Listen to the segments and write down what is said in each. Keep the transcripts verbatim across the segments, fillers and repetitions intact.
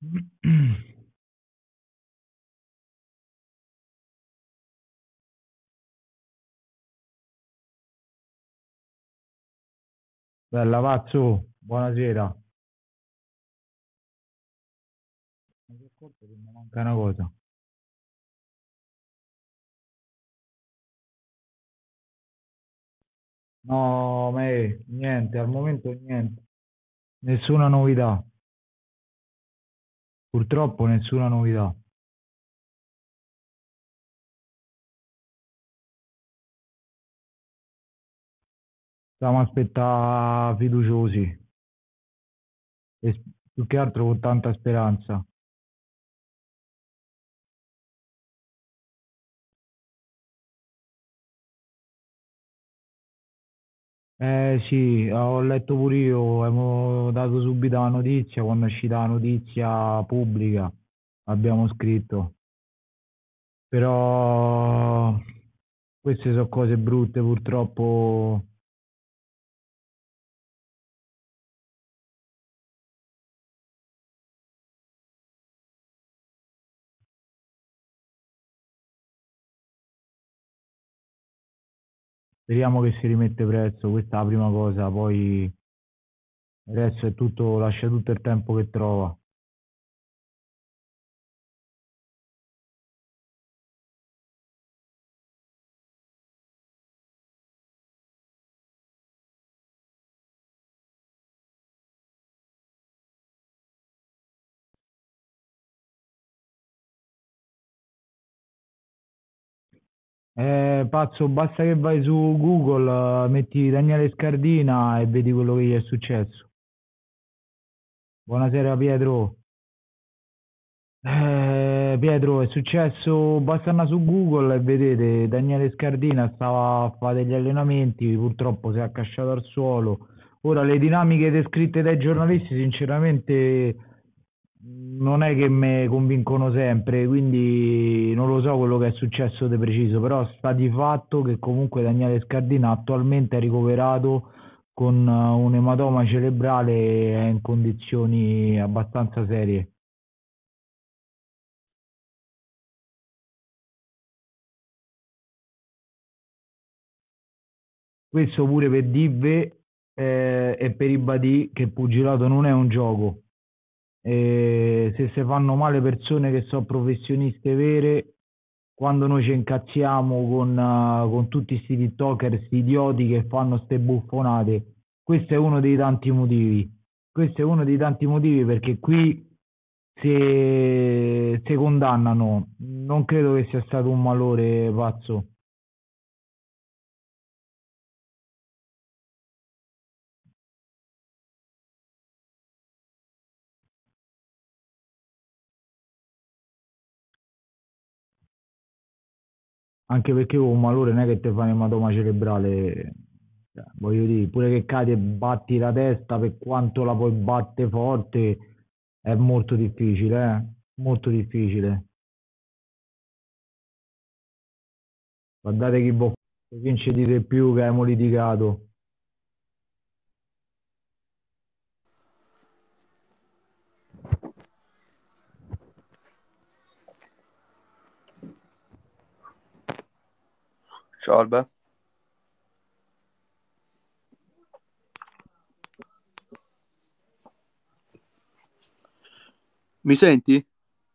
Bella Pazzo, buonasera. Mi sono accorto che mi manca una cosa. No, ma eh, niente, al momento niente. Nessuna novità. Purtroppo nessuna novità. Stiamo aspettando fiduciosi e s- più che altro con tanta speranza. Eh sì, ho letto pure io, abbiamo dato subito la notizia, quando è uscita la notizia pubblica abbiamo scritto. Però queste sono cose brutte, purtroppo. Speriamo che si rimette presto, questa è la prima cosa, poi il resto è tutto, lascia tutto il tempo che trova. Eh, pazzo, basta che vai su Google, eh, metti Daniele Scardina e vedi quello che gli è successo. Buonasera Pietro. Eh, Pietro, è successo, basta andare su Google e vedete, Daniele Scardina stava a fare degli allenamenti, purtroppo si è accasciato al suolo. Ora, le dinamiche descritte dai giornalisti, sinceramente, non è che mi convincono sempre, quindi non lo so quello che è successo di preciso, però sta di fatto che comunque Daniele Scardina attualmente è ricoverato con eh, un ematoma cerebrale e è in condizioni abbastanza serie. Questo pure per dire eh, e per ribadire che il pugilato non è un gioco. E se si fanno male persone che sono professioniste vere, quando noi ci incazziamo con, eh, con tutti questi TikToker, sti idioti che fanno ste buffonate, questo è uno dei tanti motivi. Questo è uno dei tanti motivi perché qui se, se condannano. Non credo che sia stato un malore pazzo. Anche perché con un malore non è che ti fa un ematoma cerebrale, cioè, voglio dire, pure che cadi e batti la testa, per quanto la puoi battere forte, è molto difficile, eh? Molto difficile. Guardate chi può vince di più che abbiamo litigato. Ciao Alba, mi senti?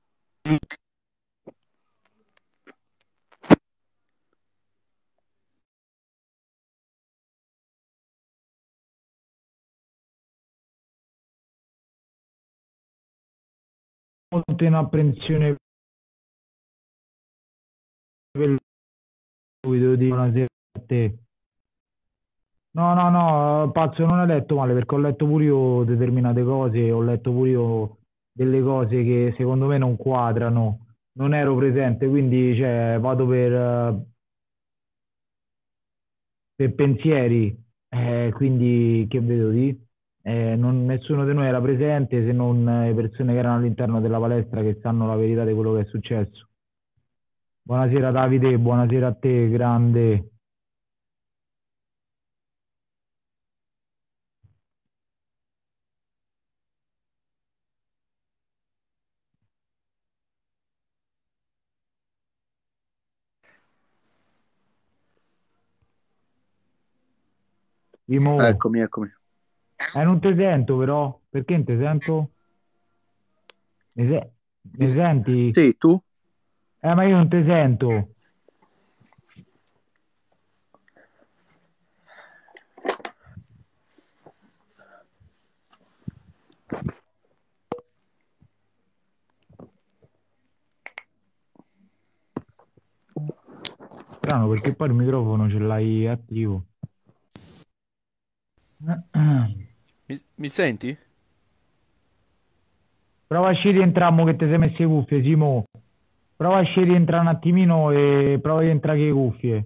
Molto in apprensione per lui, devo dire buonasera a te. No, no, no, pazzo, non hai letto male perché ho letto pure io determinate cose, ho letto pure io delle cose che secondo me non quadrano, non ero presente, quindi cioè, vado per, eh, per pensieri, eh, quindi che vedo di? Eh, non- nessuno di noi era presente se non le persone che erano all'interno della palestra che sanno la verità di quello che è successo. Buonasera Davide, buonasera a te, grande. Imo, Eccomi, eccomi. eh, non te sento però, perché non te sento? Mi, se- Mi mi s- senti? Sì, tu? Eh, ma io non te sento. Strano, perché poi il microfono ce l'hai attivo. Mi, mi senti? Prova a scegliere entrammo che ti sei messo le cuffie, Simo. Prova a scegliere entrare un attimino e prova a entrare che cuffie.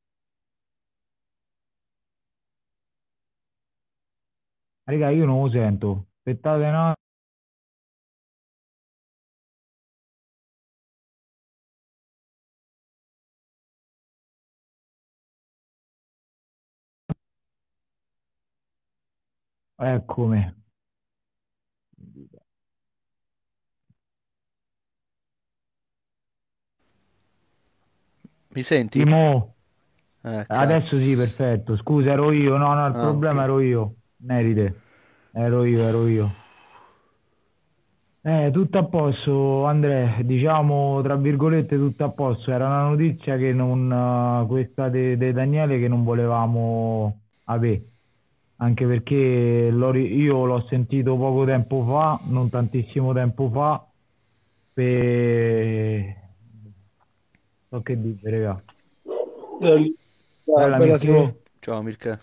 Raga, io non lo sento. Aspettate un attimo. Eccomi. Mi senti? Simo, Eh, adesso sì, cazzo. perfetto. Scusa, ero io. No, no, il Ah, problema ok. ero io. Merite. Ero io, ero io. Eh, tutto a posto, Andrea, diciamo tra virgolette tutto a posto. Era una notizia che non, eh, questa di Daniele che non volevamo avere, anche perché l'ho ri- io l'ho sentito poco tempo fa, non tantissimo tempo fa, per... so che dire, raga. Bella, Bella bella Mirke? Simo, Ciao Mirka.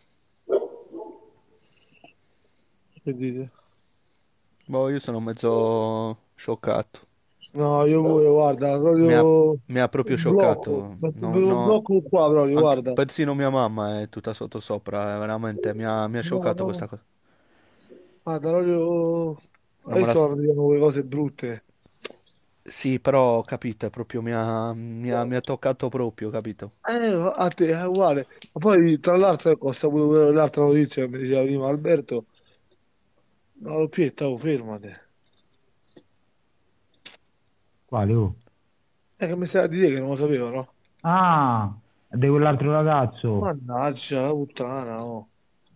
che dite? Boh, io sono mezzo scioccato. No, io pure, guarda, Mi ha, proprio mi ha proprio un blocco, scioccato. mi è No, venuto un no, blocco qua proprio, anche, guarda. persino mia mamma è tutta sottosopra, eh, veramente mi ha, mi ha No, scioccato no, questa cosa. guarda, proprio... Non me la... Adesso stanno dicendo quelle cose brutte. Sì, però, capito, è proprio mi ha, mi ha, mi ha toccato proprio, capito? Eh, a te è uguale. Ma poi, tra l'altro, ecco, ho saputo pure l'altra notizia che mi diceva prima Alberto. No, Pietta, oh, fermate. Quale? Oh? È che mi stai a dire che non lo sapevo, no? Ah, di quell'altro ragazzo. Mannaggia, la puttana, oh.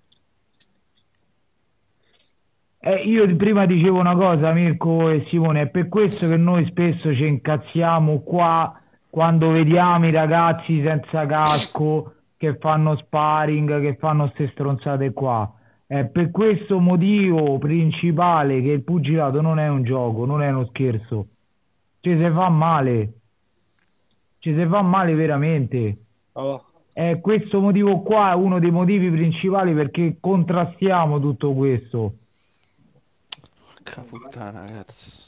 Eh, io di- prima dicevo una cosa, Mirko e Simone, è per questo che noi spesso ci incazziamo qua quando vediamo i ragazzi senza casco che fanno sparring, che fanno ste stronzate qua. È per questo motivo principale che il pugilato non è un gioco, non è uno scherzo. Ci si fa male, ci si fa male veramente. Ah, È questo motivo qua è uno dei motivi principali perché contrastiamo tutto questo. Porca puttana, ragazzi.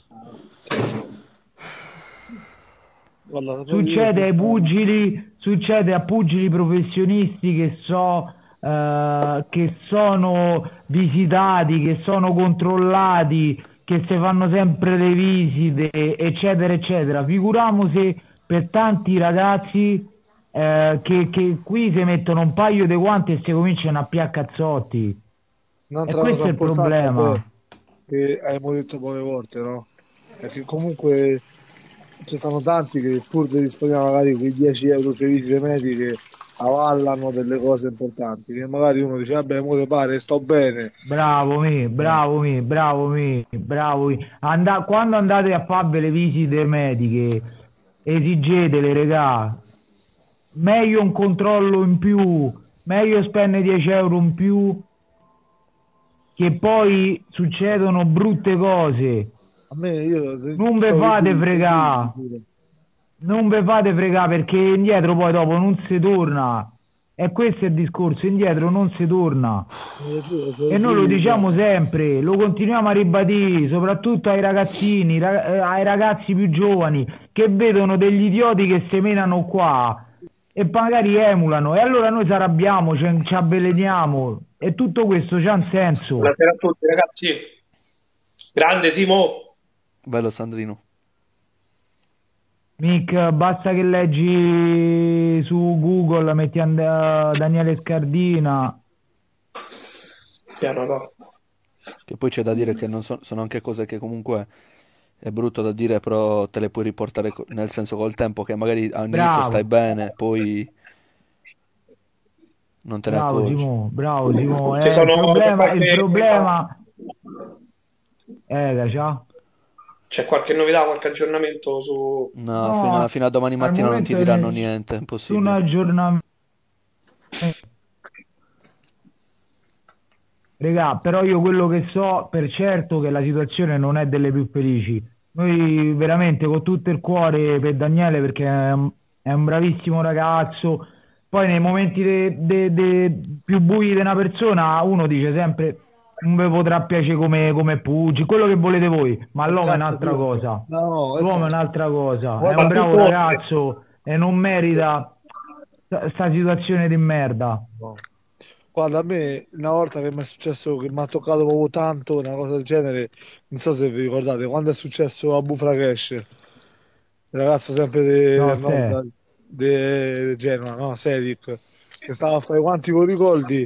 guarda, proprio io Succede ai penso... pugili, succede a pugili professionisti che so, eh, che sono visitati, che sono controllati, che si fanno sempre le visite, eccetera, eccetera. Figuriamoci per tanti ragazzi eh, che, che qui si mettono un paio di guanti e si cominciano a piaccazzotti. E Un'altra cosa questo è il importante è problema. che abbiamo detto poche volte, no? È che comunque ci sono tanti che pur di risparmiare magari quei dieci euro sulle visite mediche avallano delle cose importanti, che magari uno dice, vabbè, mo te pare, sto bene. Bravo me, Eh, bravo me, bravo me, bravo me. Anda- quando andate a fare le visite mediche, esigetele, regà. Meglio un controllo in più, meglio spendere dieci euro in più, che poi succedono brutte cose. A me, io Non ve so che fate devi, che devi, fregà, pure. non ve fate fregà perché indietro poi dopo non si torna. E questo è il discorso, indietro non si torna. Eh, sì, so E che noi lo devi fare. diciamo sempre, lo continuiamo a ribadire, soprattutto ai ragazzini, ra- eh, ai ragazzi più giovani, che vedono degli idioti che semenano qua e magari emulano, e allora noi ci arrabbiamo, ci, ci avveleniamo, e tutto questo c'ha un senso. Buonasera a tutti ragazzi, grande Simo, Bello Sandrino. Mick, basta che leggi su Google, metti And- eh, Daniele Scardina. piano no. Che poi c'è da dire che non so- sono anche cose che comunque è brutto da dire, però te le puoi riportare co- nel senso col tempo che magari all'inizio stai Bravo, bene, poi non te ne Bravo accorgi. Simo, bravo Simo. Ci Eh, il sono c'è problema, il qualche novità? problema, eh, già. C'è qualche novità, qualche aggiornamento su... No, fino a, No, fino a domani al mattina non ti momento è diranno niente, è nessun impossibile. aggiornamento. Regà, però io quello che so per certo che la situazione non è delle più felici. Noi veramente con tutto il cuore per Daniele perché è un, è un bravissimo ragazzo. Poi nei momenti de- de- de- più bui di una persona uno dice sempre non vi potrà piacere come, come Puggi, quello che volete voi, ma l'uomo è Esatto, un'altra tutto. cosa. No, no, L'uomo è esatto. un'altra cosa, è Guarda, un Ma bravo tutto... ragazzo e non merita sta sta situazione di merda. no. Guarda, a me una volta che mi è successo, che mi ha toccato proprio tanto, una cosa del genere, non so se vi ricordate, quando è successo a Bufrakesh, il ragazzo sempre de- No, del se. nord di Genova, no? Sedic, che stava a fare i guanti con i colli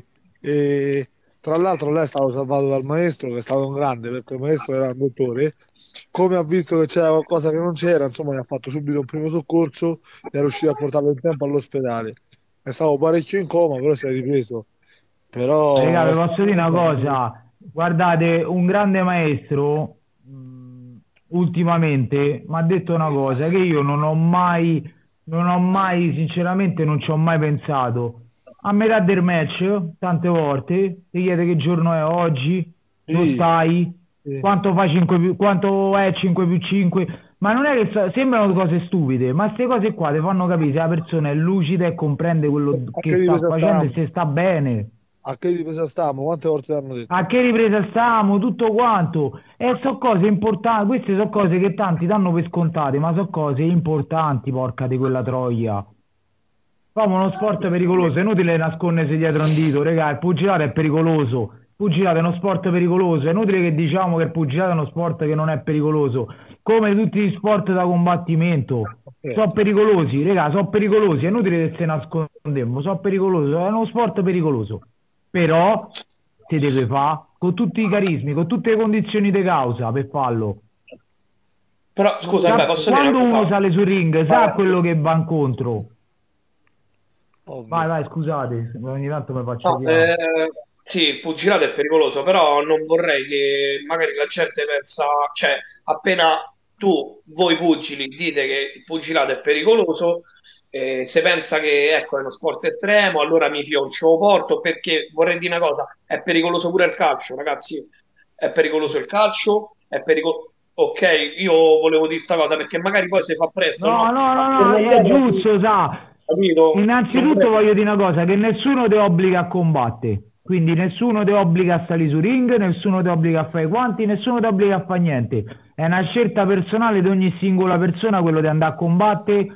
e tra l'altro lei è stato salvato dal maestro, che è stato un grande, perché il maestro era un dottore, come ha visto che c'era qualcosa che non c'era, insomma, gli ha fatto subito un primo soccorso e è riuscito a portarlo in tempo all'ospedale. È stato parecchio in coma, però si è ripreso. Raga, Però vi è posso dire una stato... cosa, guardate, un grande maestro mh, ultimamente mi ha detto una cosa che io non ho mai, non ho mai, sinceramente non ci ho mai pensato. A metà del match, tante volte, ti chiede che giorno è oggi, dove Sì, stai, sì. quanto fa cinque più, quanto è cinque più cinque, ma non è che so- sembrano cose stupide, ma queste cose qua ti fanno capire se la persona è lucida e comprende quello A che che sta ripresa facendo e stavamo? se sta bene. A che ripresa stavamo? Quante volte l'hanno A detto? che ripresa stiamo, tutto quanto. E sono cose importanti, queste sono cose che tanti danno per scontate, ma sono cose importanti, porca di quella troia. Come uno sport pericoloso, è inutile nascondersi dietro un dito, regà, il pugilato è pericoloso. Il pugilato è uno sport pericoloso, è inutile che diciamo che il pugilato è uno sport che non è pericoloso, come tutti gli sport da combattimento. Sono Certo. pericolosi, regà, sono pericolosi, è inutile che se nascondiamo, sono pericolosi, è uno sport pericoloso. Però si deve fare con tutti i carismi, con tutte le condizioni di causa per farlo. Però, scusa, beh, Sa- posso dire una quando uno cosa? sale sul ring, sa quello che va incontro. Vai, Ovvio. vai, scusate, ogni tanto mi faccio No, tirare. eh, sì, il pugilato è pericoloso, però non vorrei che magari la gente pensa, cioè, appena tu, voi pugili, dite che il pugilato è pericoloso, eh, se pensa che ecco, è uno sport estremo, allora mi fioncio o porto, perché vorrei dire una cosa, è pericoloso pure il calcio, ragazzi, è pericoloso il calcio, è pericoloso... Ok, io volevo dire sta cosa perché magari poi si fa presto, No, no? no, A no, no, tornare è indietro, giusto, sa. capito? Non Innanzitutto vorrei... voglio dire una cosa, che nessuno ti obbliga a combattere. Quindi nessuno ti obbliga a salire su ring, nessuno ti obbliga a fare i guanti, nessuno ti obbliga a fare niente. È una scelta personale di ogni singola persona quello di andare a combattere,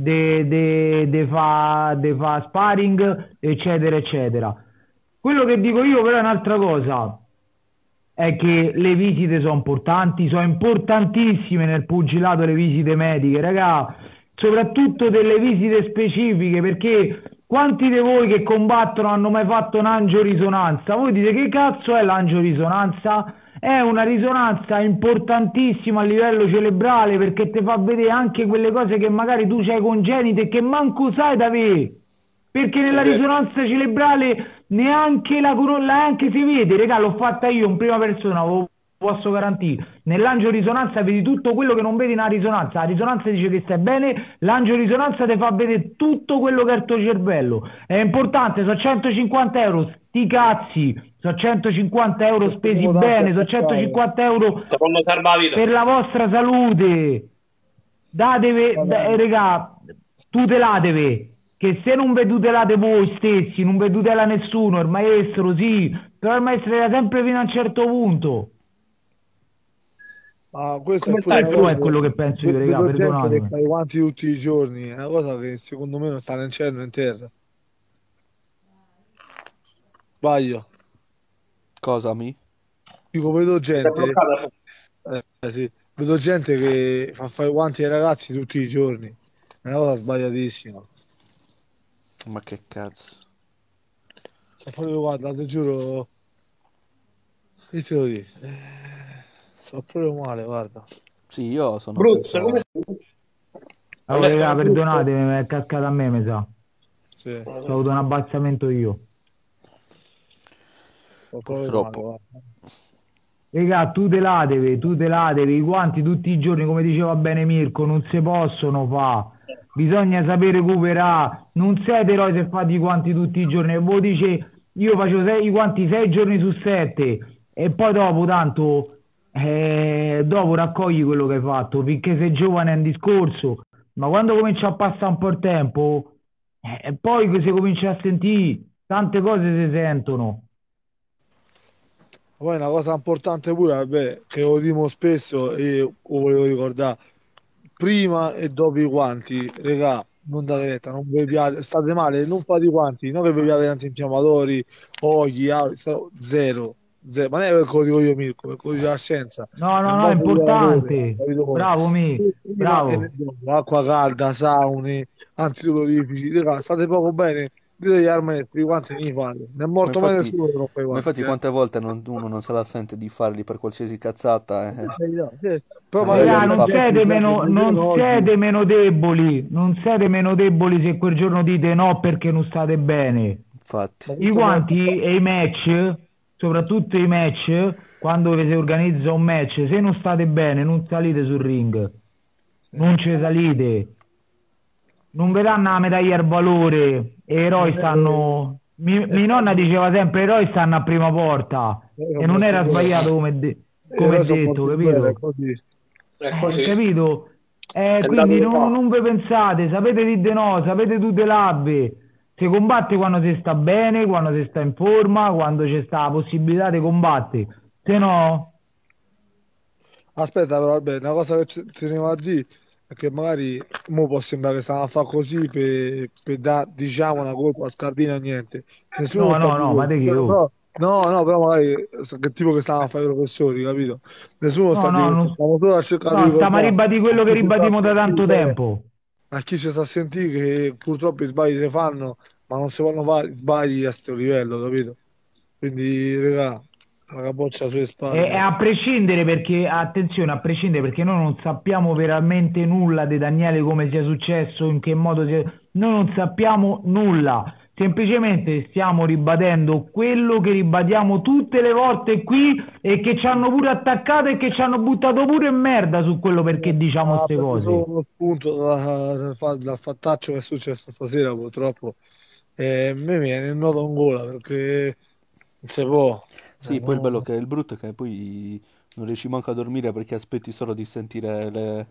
di fare fa sparring, eccetera, eccetera. Quello che dico io però è un'altra cosa, è che le visite sono importanti, sono importantissime nel pugilato le visite mediche, raga, soprattutto delle visite specifiche, perché quanti di voi che combattono hanno mai fatto un'angiorisonanza? Voi dite che cazzo è l'angiorisonanza? È una risonanza importantissima a livello cerebrale perché ti fa vedere anche quelle cose che magari tu c'hai congenite e che manco sai da avere. Perché È nella vero. risonanza cerebrale neanche la corolla neanche si vede, regà, l'ho fatta io in prima persona, ve lo posso garantire. Nell'angiorisonanza vedi tutto quello che non vedi nella risonanza. La risonanza dice che stai bene, l'angiorisonanza ti fa vedere tutto quello che è il tuo cervello. È importante, sono centocinquanta euro, sti cazzi, sono centocinquanta euro Questo spesi sono tanti a bene, sono passare. centocinquanta euro Ti fanno salvare la vita. per la vostra salute. Datevi, da- eh, Guarda, regà, tutelatevi, che se non vi tutelate voi stessi, non vi tutela nessuno, il maestro sì, però il maestro era sempre fino a un certo punto. ma questo è Come pure stai? una Questo è cosa. quello che penso io, ve- regà, Vedo gente che perdonatemi. fa i guanti tutti i giorni, è una cosa che secondo me non sta né in cielo né in terra. Sbaglio. Cosa, mi? Dico, vedo Ti sei gente, bloccata? eh, sì, vedo gente che fa fare i guanti ai ragazzi tutti i giorni. È una cosa sbagliatissima. Ma che cazzo. Cioè, proprio, guarda, ti giuro, che te lo dico? Eh, sto proprio male, guarda. Sì, io sono Bruce, come senza... stai? Oh, Non è regà, tutto. perdonatemi, mi è cascata a me, mi sa. Sì. Ho avuto un abbassamento io. sto proprio male, Purtroppo. guarda. Regà, tu te la devi, tu te la devi, i guanti tutti i giorni, come diceva bene Mirko, non si possono fa. Bisogna sapere recuperare, non siete eroi se fate i guanti tutti i giorni. E voi dice, io facevo sei- i guanti sei giorni su sette e poi dopo tanto, eh, dopo raccogli quello che hai fatto, finché sei giovane è un discorso, ma quando comincia a passare un po' il tempo, eh, poi si comincia a sentire, tante cose si sentono. Poi una cosa importante pure, vabbè, che lo dimo spesso e lo volevo ricordare, prima e dopo i guanti, regà, non date retta, non beviate, state male, non fate i guanti, non che beviate antinfiammatori, olii, auri, sta- zero, zero, ma non è per quello che dico io Mirko, per quello che dice la scienza, No, è no, un no, è modo di lavoro, importante. capito voi? Bravo, mi, Prima e bravo. dopo, acqua calda, saune, antidolorifici, regà, state poco bene, dite agli armenti, i guanti non li fate, non è Ma morto mai infatti, nessuno che non fa i ma infatti guanti, eh. quante volte non- uno non se la sente di farli per qualsiasi cazzata, Per eh, carità, sì. Però e magari magari Regà, li alcuni non fa. gente siete si anche meno, nemmeno non oggi. siete meno deboli, non siete meno deboli se quel giorno dite no perché non state bene. Infatti. Ma I tutto mo- guanti e i match, soprattutto i match, quando vi si organizza un match, se non state bene, non salite sul ring, sì. non ci salite, non vi danno la medaglia al valore, e Non eroi è, eh, stanno... Mi, è mia nonna facile, diceva sempre, eroi stanno a prima porta, eh, sono e non morti era bene. sbagliato come, de- Eh, come però è sono detto, morti bene, è capito? così. È Eh, così. capito? Eh, È quindi andato non, là. non vi pensate, sapete di de no, sapete tutelarvi. Si combatte quando si sta bene, quando si sta in forma, quando c'è sta la possibilità di combattere. Se no, Aspetta, però, vabbè, una cosa che ci- tenevo a dire è che magari mo può sembrare che stanno a fare così per, per dare, diciamo, una colpa a Scardina o niente. Nessuno no, sta no, di no, ma te colpa. che Però, oh. però- no, no, però magari che tipo che stanno a fare i professori, capito? Nessuno sta No, di no, colpa. non- Stiamo solo a cercare di no, stiamo a ricordare ribadire a quello che chi ci sta a ribadimo da tanto sentire, tempo. a chi ci sta a sentire che purtroppo i sbagli si fanno, ma non si fanno fare sbagli a questo livello, capito? Quindi, raga, la capoccia sulle E, e spalle. a prescindere perché, attenzione, a prescindere perché noi non sappiamo veramente nulla di Daniele, come sia successo, in che modo sia... Noi non sappiamo nulla, semplicemente stiamo ribadendo quello che ribadiamo tutte le volte qui e che ci hanno pure attaccato e che ci hanno buttato pure in merda su quello perché diciamo Ha queste preso cose. uno spunto da- dal, fa- dal fattaccio che è successo stasera, purtroppo. E a me viene il nodo in gola perché non si può. Eh, Sì, poi il bello no. che il brutto è che poi non riesci manco a dormire perché aspetti solo di sentire le...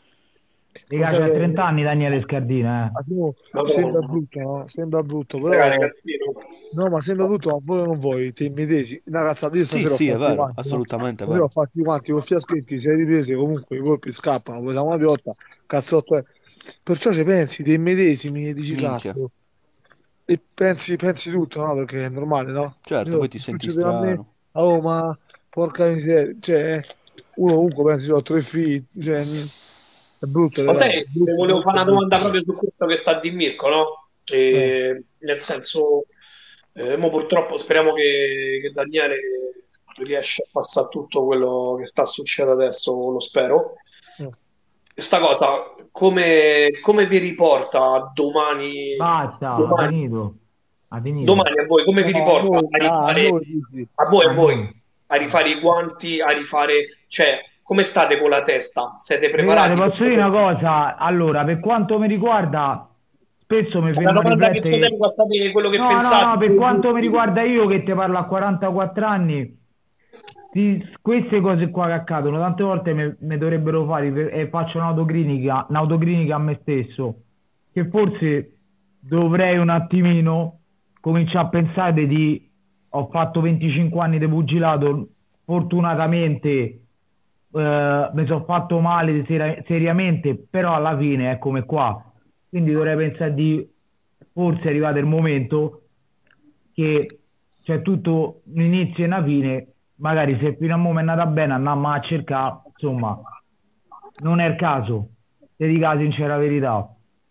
Lo Raga, sai c'ha che trenta anni Daniele Scardina, eh. ah, tu- sembra Madonna. brutto, no? Sembra brutto, Magari però Caspino. no, ma sembra brutto, ma voi non vuoi, te medesimi. Una cazzata, io Sì, stasera ho sì, è fatto i vero, guanti, no? assolutamente è Stasera ho vero. fatto i guanti con fiaschetti, sei riprese, comunque i colpi scappano, poi siamo una piotta, cazzotto è. Perciò ci pensi, te medesimi e dici Minchia. cazzo. E pensi, pensi tutto, no? Perché è normale, no? Certo, Io, poi ti senti succede a me, strano. oh, ma porca miseria, cioè, uno comunque pensi, ho tre figli, cioè, è brutto, Ma raga, è sai, le brutto, volevo fare brutto, una brutto. domanda proprio su questo che sta di Mirko, no? Eh, E, nel senso, eh, mo purtroppo speriamo che, che Daniele riesca a passare tutto quello che sta succedendo adesso, lo spero. eh. Sta cosa, come, come vi riporta domani, Basta, ha domani, finito, ha finito. domani a voi, come vi No, a riporta noi, a ah, a rifare, noi dici. a voi, a A voi, noi. a Ah. rifare i guanti, a rifare, cioè, come state con la testa? Siete Regate, preparati? posso dire una cosa? Allora, per quanto mi riguarda, spesso mi È una fermo a domanda che riflettere. chiedevo a sapere quello che No, no, pensate. no, per quanto mi riguarda io che ti parlo a quarantaquattro anni, ti- queste cose qua che accadono, tante volte mi, mi dovrebbero fare per- e faccio un'autocrinica, un'autocrinica a me stesso, che forse dovrei un attimino cominciare a pensare di, ho fatto venticinque anni di pugilato, fortunatamente eh, mi sono fatto male sera- seriamente, però alla fine è come qua. Quindi dovrei pensare di, forse è arrivato il momento che c'è tutto un inizio e una fine, magari se fino a mo' mi è andata bene andiamo a cercare, insomma, non è il caso, ti dico la sincera verità.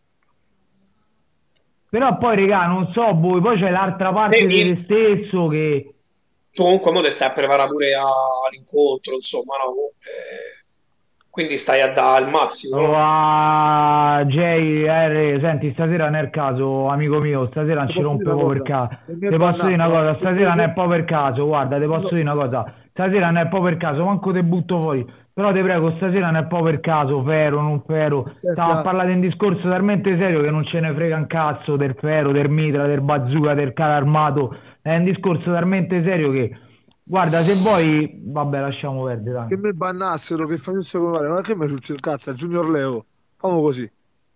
Però poi, regà, non so voi, poi c'è l'altra parte di Vedi? te stesso che... Tu comunque mo te stai a preparare pure a- all'incontro, insomma, no? Comunque, quindi stai a dare al Oh, massimo, ah, J R, senti, stasera nel caso, amico mio, stasera non Ti ci posso rompe dire una proprio per cosa? caso. Per me è Ti posso dire una bannato, cosa, eh. Per me- stasera non è proprio per caso, guarda, ti posso no, dire una cosa, stasera non è proprio per caso, manco te butto fuori, però ti prego, stasera non è proprio per caso, Fero, non Fero, senti, stiamo a ah, parlare di un discorso talmente serio che non ce ne frega un cazzo del Fero, del Mitra, del Bazooka, del carro armato, è un discorso talmente serio che, guarda, se vuoi, vabbè, lasciamo perdere, che dai. mi bannassero, che facessero come pare, ma che mi succede il cazzo? A Junior Leo, famo così.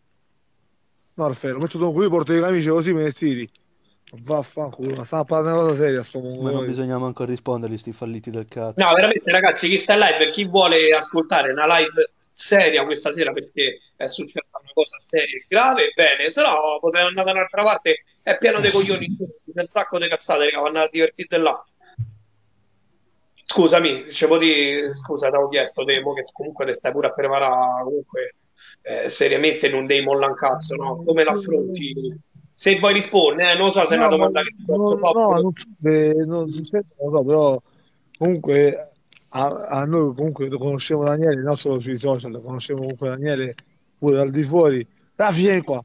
No, Alfredo, metto tu qui, porto le camicie così me ne stiri. Vaffanculo, ma stavo parlando di una cosa seria, sto Ma non mongoloide. bisogna manco rispondergli, sti falliti del no, cazzo. veramente ragazzi, chi sta in live, chi vuole ascoltare una live seria questa sera perché è successa una cosa seria e grave, bene, se no potete andare da un'altra parte, è pieno di coglioni, c'è un sacco di cazzate, raga, vanno a divertirti là. Scusami, dicevo di, scusa, ti avevo chiesto, Demo, che comunque ti stai pure a preparare, comunque, eh, seriamente non devi mollare un cazzo, no? Come l'affronti? Se vuoi rispondere, eh, non lo so se è una No, ma domanda che ti porto non, troppo. no, non so se non succede, non so, però comunque a, a noi comunque lo conosciamo Daniele, non solo sui social, lo conosciamo comunque Daniele pure al di fuori. Ah, vieni qua.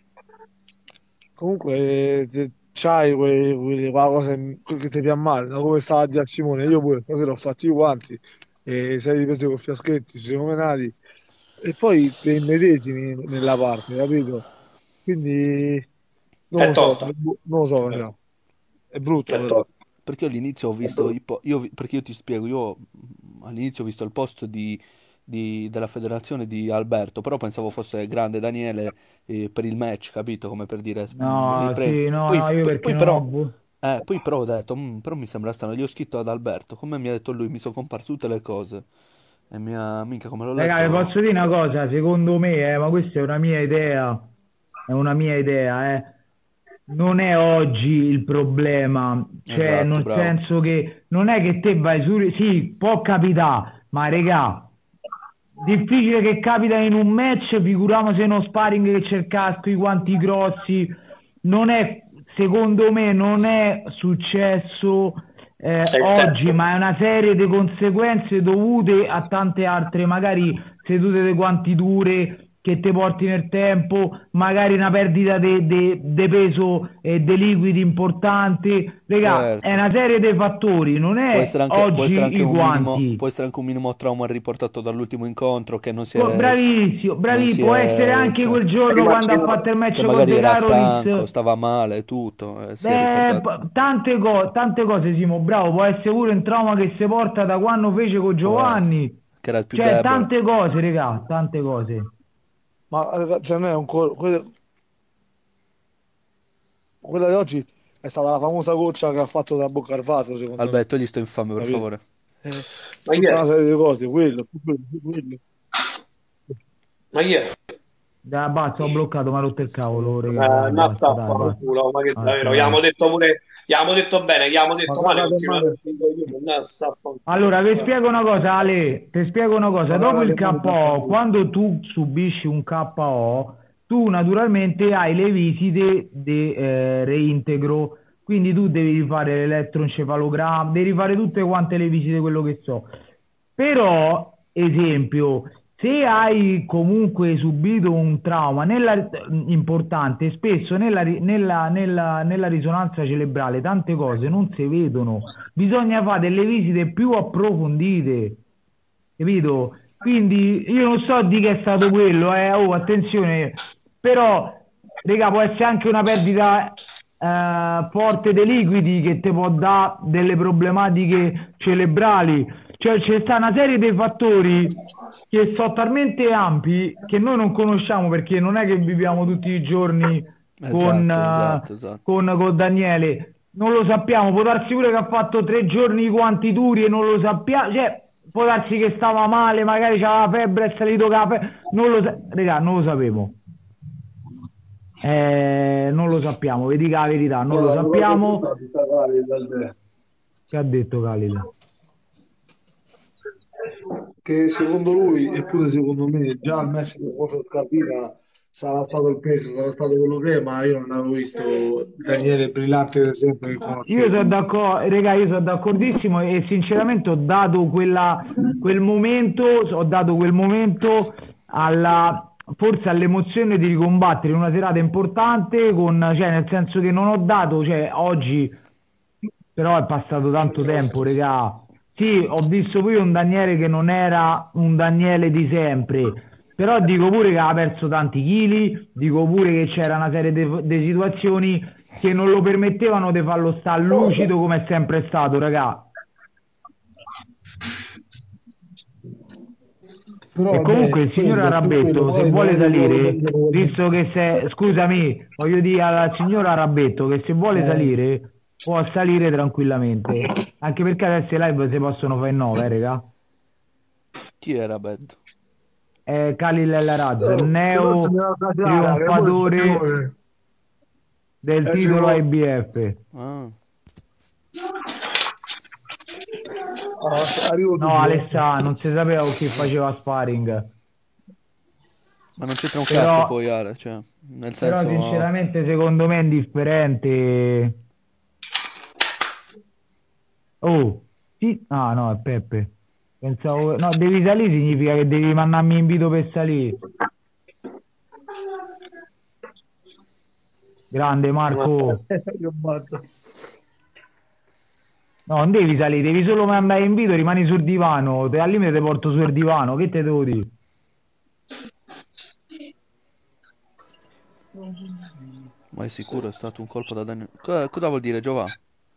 Comunque eh, c'hai quelle, quelle quella cosa che ti piace male, no? Come stava a dire a Simone, io pure stasera ho fatto i guanti e sei ripreso con fiaschetti, si sono menati e poi te immedesimi nella parte, capito? Quindi non È lo so, tosta, non lo so, però. È brutto è però. tosta. Perché io all'inizio ho visto, i po- io vi- perché io ti spiego, io mm, all'inizio ho visto il post di, di- della federazione di Alberto, però pensavo fosse grande Daniele eh, per il match, capito? Come per dire, mm, No, ripre- sì, no, Poi, no, io poi- perché poi non ho... però, bu- eh, poi però ho detto, "Mm, però mi sembra strano, gli ho scritto ad Alberto, come mi ha detto lui, mi sono comparse tutte le cose, e mi ha, minchia, come l'ho Raga, vi letto, posso dire una cosa, secondo me, eh, ma questa è una mia idea, è una mia idea, eh. Non è oggi il problema, cioè, esatto, nel bravo, senso che non è che te vai su, sì, può capitare, ma regà, difficile che capita in un match, figuriamo se uno sparring che c'è il casco, i guanti grossi, non è, secondo me, non è successo eh, È il oggi, tempo. ma è una serie di conseguenze dovute a tante altre, magari sedute di quanti dure che ti porti nel tempo, magari una perdita di peso e di liquidi importante. Regà, è certo. una serie di fattori, non Può essere è anche, può essere oggi anche i un minimo, guanti. può essere anche un minimo trauma riportato dall'ultimo incontro che non si Co- è, Bravissimo, non bravi, si può essere è, anche cioè, quel giorno quando ha fatto il che match con magari De era stanco, Carolis. stava male e tutto, e si è Beh, riportato. p- tante, co- tante cose, Simo, bravo, può essere pure un trauma che si porta da quando fece con Può essere, Giovanni. che era il più Cioè, debole. tante cose, regà, tante cose. Ma ragazzi, a me è un co- quella, quella di oggi è stata la famosa goccia che ha fatto da bocca al vaso, secondo me, Alberto, gli sto infame, per capito? favore. Eh, Ma chi tutta è? una serie di cose, quello, più quello, più quello. Ma chi è? Dai, basta, ho bloccato, mi ha rotto il cavolo, regà, Eh, dai, Nassa basta, a dai, basta, fanculo, ma che basta, davvero, gli dai. abbiamo detto pure, gli abbiamo detto bene, gli abbiamo Ma detto male, cagate continua a male, dire io, Nassa a fanculo. Allora, vi spiego una cosa, Ale, ti spiego una cosa. ma Dopo il cagate male da K O, fanculo. quando tu subisci un K O, tu naturalmente hai le visite di eh, reintegro, quindi tu devi fare l'elettroencefalogramma, devi fare tutte quante le visite, quello che so. Però, esempio, se hai comunque subito un trauma nella- importante, spesso nella, ri- nella- nella- nella risonanza cerebrale tante cose non si vedono, bisogna fare delle visite più approfondite, capito? Quindi io non so di che è stato quello, eh, oh, attenzione, però, raga, può essere anche una perdita eh, forte dei liquidi che ti può dare delle problematiche cerebrali. Cioè c'è sta una serie di fattori che sono talmente ampi che noi non conosciamo perché non è che viviamo tutti i giorni con, Esatto, eh, esatto, esatto. con, con Daniele. Non lo sappiamo, può darsi pure che ha fatto tre giorni quanti duri e non lo sappiamo, cioè può darsi che stava male, magari c'aveva la febbre, è salito con la febbre, non lo sa- regà, non lo sapevo. Eh, non lo sappiamo, vi dica la verità, non lo Guarda, quello che ho sappiamo. pensato, sta cagare dal te. Che ha detto Khalid? Che secondo lui, e pure secondo me, già al match contro Scardina sarà stato il peso, sarà stato quello che è, ma io non avevo visto Daniele Brillante, ad esempio, che Io conoscevo. sono d'accordo, raga, io sono d'accordissimo e sinceramente ho dato quella, quel momento, ho dato quel momento alla, forse all'emozione di ricombattere in una serata importante, con, cioè, nel senso che non ho dato, cioè, oggi, però è passato tanto tempo, regà. Sì, ho visto poi un Daniele che non era un Daniele di sempre, però dico pure che ha perso tanti chili, dico pure che c'era una serie di situazioni che non lo permettevano di farlo stare lucido come è sempre stato, regà. Però E vabbè, comunque il signor quello è più quello, Arabetto, se magari, vuole magari lo salire, prendono come... visto che se, scusami, voglio dire al signor Arabetto che se vuole Eh, salire, può salire tranquillamente. Anche perché adesso i live si possono fare in nove, eh, regà. Chi era Betto? È Khalil El Raz, oh, se no neo andiamo a Sara, che poi trionfatore facciamo... del Eh, titolo tipo, I B F. Ah, ah, arrivo No, subito. Alessà, non si sapeva con chi faceva sparring. ma non c'entra un cazzo Però, poi Ale, cioè, nel però senso... sinceramente secondo me è indifferente. Oh, sì, ah no, è Peppe. Pensavo, no, devi salire significa che devi mandarmi invito per salire. Grande Marco. Io batto. No, non devi salire, devi solo mandare invito, rimani sul divano. Te, al limite ti porto sul divano, che te devo dire? Ma è sicuro è stato un colpo da Daniele? Co- Cosa vuol dire Giova?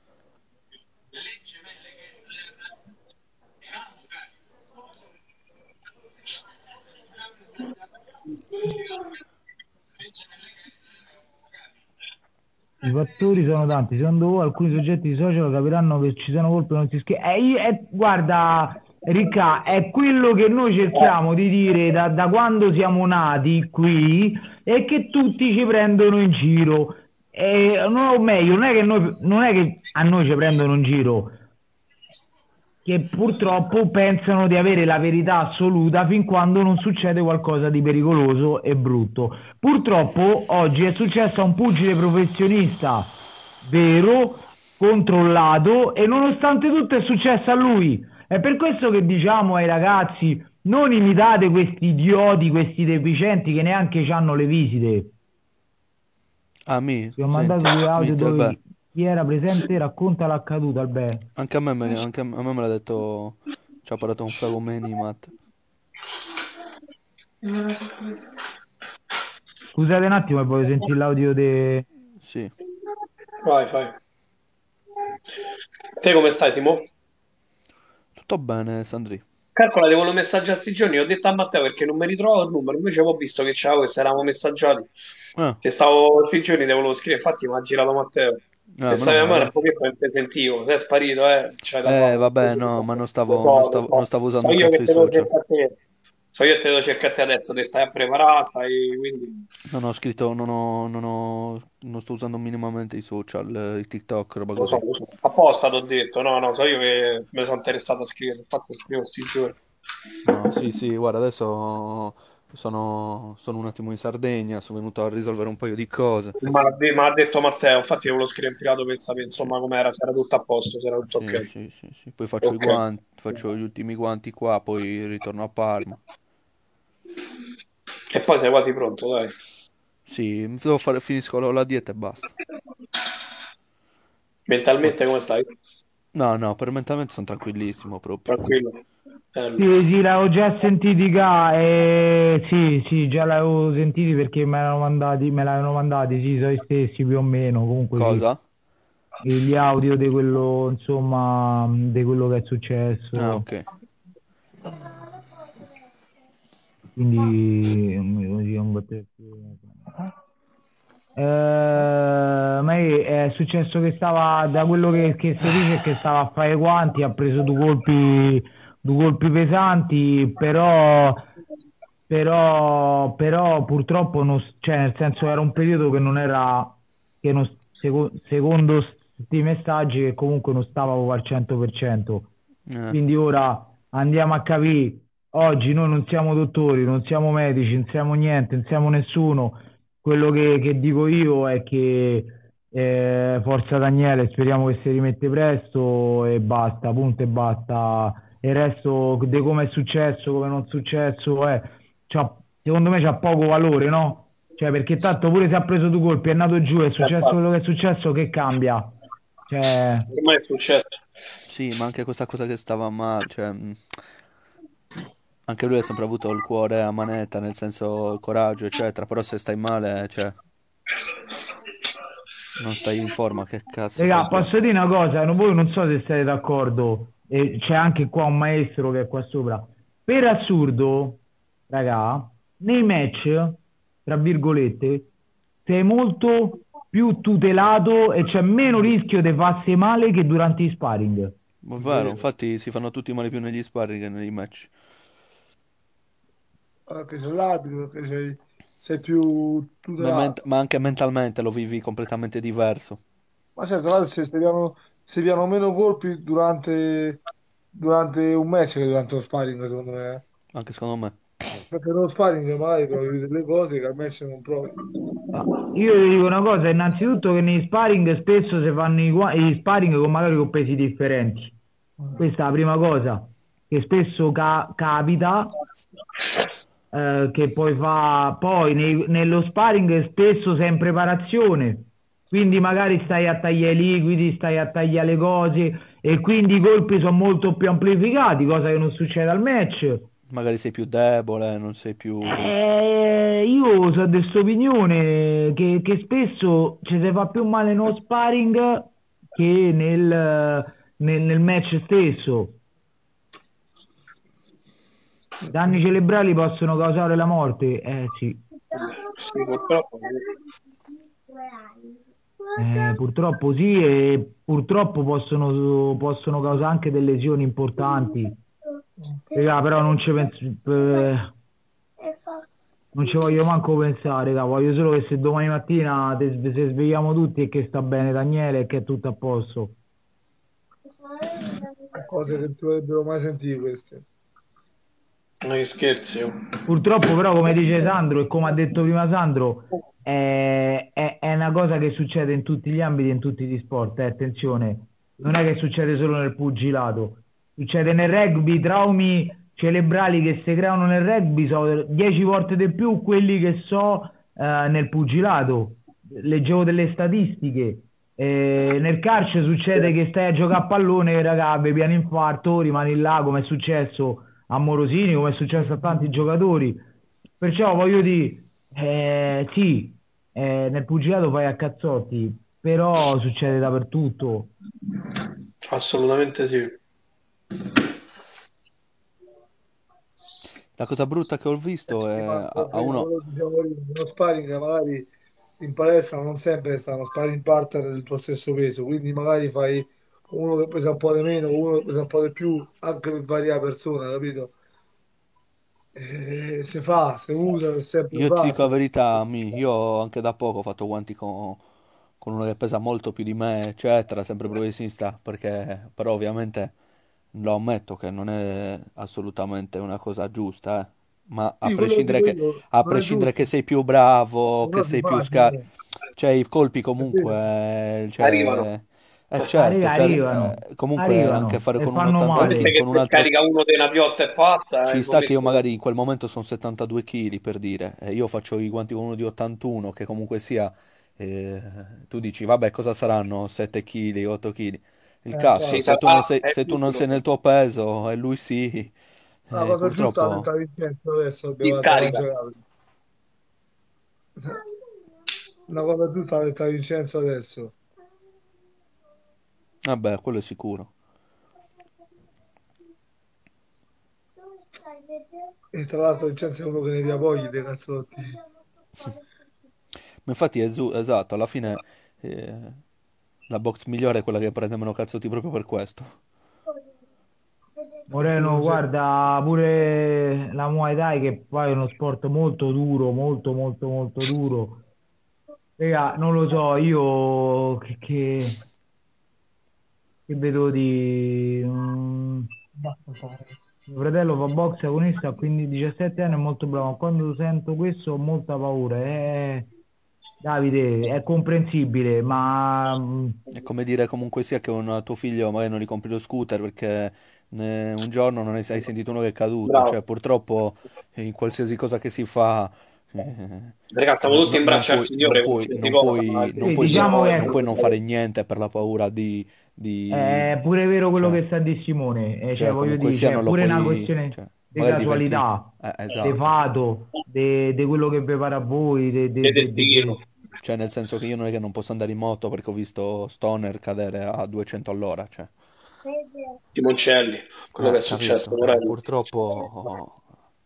I fattori sono tanti, secondo voi alcuni soggetti di social capiranno che ci sono colpe e non si scherza? Eh, io- eh, guarda, Ricca, è quello che noi cerchiamo di dire da, da quando siamo nati qui e che tutti ci prendono in giro. E, no, o meglio, non è che, noi, non è che a noi ci prendono in giro, che purtroppo pensano di avere la verità assoluta fin quando non succede qualcosa di pericoloso e brutto. Purtroppo oggi è successo a un pugile professionista vero, controllato e nonostante tutto è successo a lui. È per questo che diciamo ai ragazzi non imitate questi idioti, questi deficienti che neanche hanno le visite. Ah, mi? Ti ho mandato Senti, due audio Mitti, dove vabbè. chi chi era presente racconta l'accaduto al beh. Anche a me, me- anche a me a me me l'ha detto... Ci ha parlato un fragomeni, Matt. Scusate un attimo, voglio sentire l'audio de... Sì. Vai, fai. Te come stai, Simo? Tutto bene, Sandri? Calcola, ti volevo messaggiare sti giorni, ho detto a Matteo perché non mi ritrovo il numero, invece avevo visto che c'avevo e se eravamo messaggiati. Ah, Se stavo sti giorni te volevo scrivere, infatti mi ha girato Matteo. ah, Se meno stavi a mano un male. pochetto non ti sentivo, sei sparito, eh, c'hai da Eh, fare. vabbè, Così, no, ma non lo stavo, non so, lo stavo, non so. stavo usando So un io cazzo che i te lo social. cerco a te, so io che te lo cerco a te adesso, ti stai a preparare, stai, quindi... Non ho scritto, non ho, non ho, non sto usando minimamente i social, eh, il TikTok, roba Lo so, così. lo so. Apposta t'ho detto, no, no, so io che mi sono interessato a scrivere, infatti scrivo sti giorni. No, sì, sì, guarda, adesso sono, sono un attimo in Sardegna, sono venuto a risolvere un paio di cose. Ma ha detto Matteo, infatti io volevo scrivere in privato per sapere Sì, insomma com'era, se era tutto a posto, se era tutto sì, ok. sì, sì, sì. Poi faccio i Ok. guanti, faccio gli ultimi guanti qua, poi ritorno a Parma. E poi sei quasi pronto, dai. Sì, devo fare, finisco la la dieta e basta. Poi- Mentalmente come stai? No, no, per mentalmente sono tranquillissimo proprio. Tranquillo. Sì, Bello. sì, l'avevo già sentiti qua, eh, sì, sì, già l'avevo sentiti perché me l'avevano mandati, me l'avevano mandati, sì, sono gli stessi più o meno, comunque sì. Cosa? E gli audio di quello, insomma, di quello che è Ah, successo. ok. Quindi, così, un botte- Eh, ma è, è successo che stava, da quello che, che si dice, è che stava a fare i guanti, ha preso due colpi, due colpi pesanti, però, però, però purtroppo, non, cioè, nel senso era un periodo che non era, che non, seco- secondo questi messaggi, che comunque non stava proprio al cento per cento. Eh, Quindi ora andiamo a capire oggi noi non siamo dottori, non siamo medici, non siamo niente, non siamo nessuno. Quello che, che dico io è che eh, forza Daniele, speriamo che si rimette presto e basta, punto e basta. Il resto di come è successo, come non è successo, eh, c'ha- secondo me c'ha poco valore, no? Cioè, perché tanto pure se ha preso due colpi, è andato giù, è Eh, successo infatti, quello che è successo, che cambia? Cioè, ormai è successo. Sì, ma anche questa cosa che stava male, cioè, mh, anche lui ha sempre avuto il cuore a manetta, nel senso il coraggio, eccetera, però se stai male, cioè, non stai in forma, che cazzo fai raga, più? posso dire una cosa, no, voi non so se siete d'accordo, e c'è anche qua un maestro che è qua sopra. Per assurdo, raga, nei match, tra virgolette, sei molto più tutelato e c'è meno rischio di farsi male che durante i sparring. Ma è vero, Vero. infatti si fanno tutti male più negli sparring che nei match. Anche c'è l'arbitro, perché sei, sei più Ma, ment- tutelato. ma anche mentalmente lo vivi completamente diverso, Ma certo, là si si piano, si piano meno colpi durante, durante un match che durante lo sparring, secondo me. eh. anche secondo me. Perché nello sparring magari provi delle cose che al match non provi. Ah, io vi dico una cosa, innanzitutto che negli sparring spesso si fanno i, gua- gli sparring con magari con pesi differenti. Questa è la prima cosa, che spesso ca- capita eh, che poi fa, poi nei- nello sparring spesso sei in preparazione, quindi magari stai a tagliare i liquidi, stai a tagliare le cose e quindi i colpi sono molto più amplificati, cosa che non succede al match. Magari sei più debole, non sei più... Eh, io sono di questa opinione che, che spesso ci si fa più male nello sparring che nel, nel, nel match stesso. Danni cerebrali possono causare la morte? Eh sì. Sì, purtroppo. Eh, purtroppo sì, e purtroppo possono, possono causare anche delle lesioni importanti. Raga, però non ci penso, eh, non ci voglio manco pensare, raga. Voglio solo che se domani mattina te- se svegliamo tutti e che sta bene Daniele e che è tutto a posto. Cose che non si vorrebbero mai sentire queste. Non gli scherzi. Oh. Purtroppo però, come dice Sandro e come ha detto prima Sandro, è, è- è una cosa che succede in tutti gli ambiti, in tutti gli sport. eh, attenzione, non è che succede solo nel pugilato, succede nel rugby, traumi cerebrali che si creano nel rugby sono dieci volte di più quelli che so eh, nel pugilato. Leggevo delle statistiche. Eh, nel calcio succede che stai a giocare a pallone, raga, vi piano infarto, rimani là come è successo a Morosini, come è successo a tanti giocatori. Perciò voglio dire, eh, sì, eh, nel pugilato fai a cazzotti, però succede dappertutto. Assolutamente sì. La cosa brutta che ho Eh visto sì, è ma a, come a prima uno... quello che diciamo prima, nello sparring magari in palestra non sempre stanno sparring partner del tuo stesso peso, quindi magari fai uno che pesa un po' di meno, uno che pesa un po' di più, anche per varia persona, capito? Eh, se fa, se usa, se è sempre Io ti dico la fatto. verità, mi- io anche da poco ho fatto guanti con, con uno che pesa molto più di me, eccetera, sempre professionista, perché però ovviamente lo ammetto che non è assolutamente una cosa giusta, eh. Ma a Sì, quello che prescindere dico che, io a non è prescindere che giusto, sei più bravo, che però si sei fa, più cioè, scar... Cioè, i colpi è vero. comunque, Arrivano. cioè... Eh certo, Arriva, cioè, arrivano, eh, comunque anche arrivano fare e con fanno un ottanta Ovviamente kg, male. che con un se altro... scarica uno di una piotta e passa, è Ci un sta che io momento. magari in quel momento sono settantadue chili per dire, e io faccio i guanti con uno di ottantuno, che comunque sia, eh, tu dici, vabbè, cosa saranno sette chili, otto chili? Il Eh, cazzo, Sì, infatti. se tu non sarà, sei, è se tu non sei duro. nel tuo peso e lui sì, La eh, cosa giusta è purtroppo, aumentare Vincenzo adesso Ti abbiamo da scarica. mangiare. Una cosa giusta è aumentare Vincenzo adesso. vabbè, quello è sicuro. E tra l'altro Vincenzo è uno che ne via poi dei cazzotti. Ma infatti, è zu- esatto, alla fine eh, la box migliore è quella che prende meno cazzotti proprio per questo. Perché Moreno, non c'è. guarda, pure la Muay Thai che poi è uno sport molto duro, molto molto molto duro. Raga, non lo so, io che, che, che vedo di... mm, Basta fare. Mio fratello fa box agonista, ha quindi diciassette anni, è molto bravo. Quando sento questo ho molta paura. Eh, Davide, è comprensibile, ma mm, È come dire comunque sia che un tuo figlio magari non gli compri lo scooter perché eh, un giorno non hai hai sentito uno che è caduto, cioè Bravo. purtroppo eh, in qualsiasi cosa che si fa eh, Raga, stiamo no- tutti no- in non braccio al puoi, non Signore, puoi, qualsiasi non cosa, ma puoi, il non sì, puoi diciamo dire, destino è non che puoi non qualcosa. fare niente per la paura di, di- è pure vero quello cioè, che sta di Simone, eh, cioè cioè voglio comunque dire, sia c'è non lo pure una puoi, questione cioè, di magari diventi, casualità, eh, di esatto. fato, di quello che prepara a voi, de- Che de- de- de- destino. de- Cioè, nel senso che io non è che non posso andare in moto perché ho visto Stoner cadere a duecento all'ora, cioè. Limoncelli, quello che Eh, è successo, capito? Eh, Morelli. purtroppo, oh,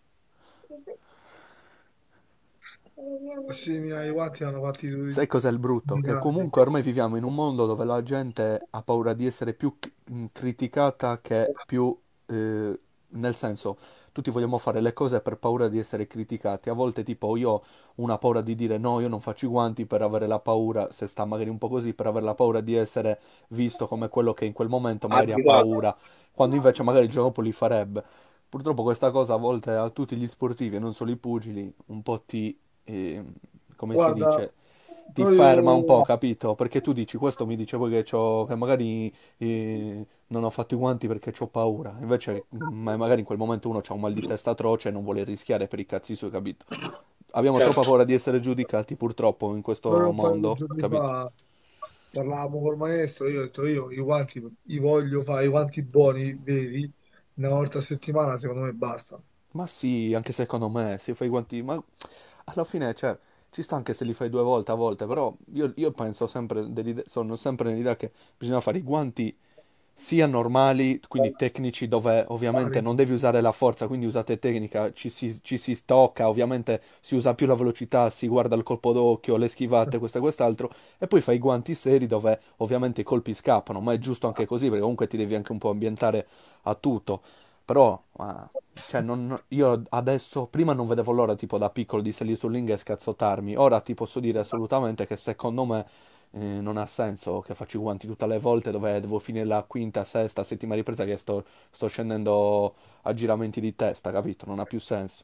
Sì, i miei guanti hanno fatti due sai cos'è il brutto? due Che gradi. comunque ormai viviamo in un mondo dove la gente ha paura di essere più c- mh, criticata che più, eh, nel senso, tutti vogliamo fare le cose per paura di essere criticati. A volte, tipo, io ho una paura di dire no, io non faccio i guanti per avere la paura, se sta magari un po' così, per avere la paura di essere visto come quello che in quel momento magari ha Additato. paura, quando invece magari il giorno dopo li farebbe. Purtroppo questa cosa a volte a tutti gli sportivi, e non solo i pugili, un po' ti, eh, come si Guarda, dice, ti ferma un po', proprio capito? Perché tu dici, questo mi dice poi che, c'ho- che magari eh, non ho fatto i guanti perché ho paura. Invece, ma magari in quel momento uno ha un mal di testa atroce e non vuole rischiare per i cazzi suoi, capito? Abbiamo troppa Certo. paura di essere giudicati, purtroppo, in questo proprio un paio di mondo, giorni capito? fa parlavamo col maestro, io ho detto io i guanti, i voglio fare, i guanti buoni, veri, una volta a settimana secondo me basta. Ma sì, anche secondo me, se fai i guanti, ma alla fine, cioè, ci sta anche se li fai due volte a volte, però io, io penso sempre, dell'ide- sono sempre nell'idea che bisogna fare i guanti sia normali, quindi tecnici, dove ovviamente Pari. non devi usare la forza, quindi usate tecnica, ci si, ci si stocca, ovviamente si usa più la velocità, si guarda il colpo d'occhio, le schivate, questo e quest'altro, e poi fai i guanti seri dove ovviamente i colpi scappano, ma è giusto anche così, perché comunque ti devi anche un po' ambientare a tutto. Però, ma, cioè, non- io adesso, prima non vedevo l'ora, tipo, da piccolo di salire sul ring e scazzottarmi. Ora ti posso dire assolutamente che secondo me eh, non ha senso che faccio i guanti tutte le volte dove devo finire la quinta, sesta, settima ripresa che sto, sto scendendo a giramenti di testa, capito? Non ha più senso.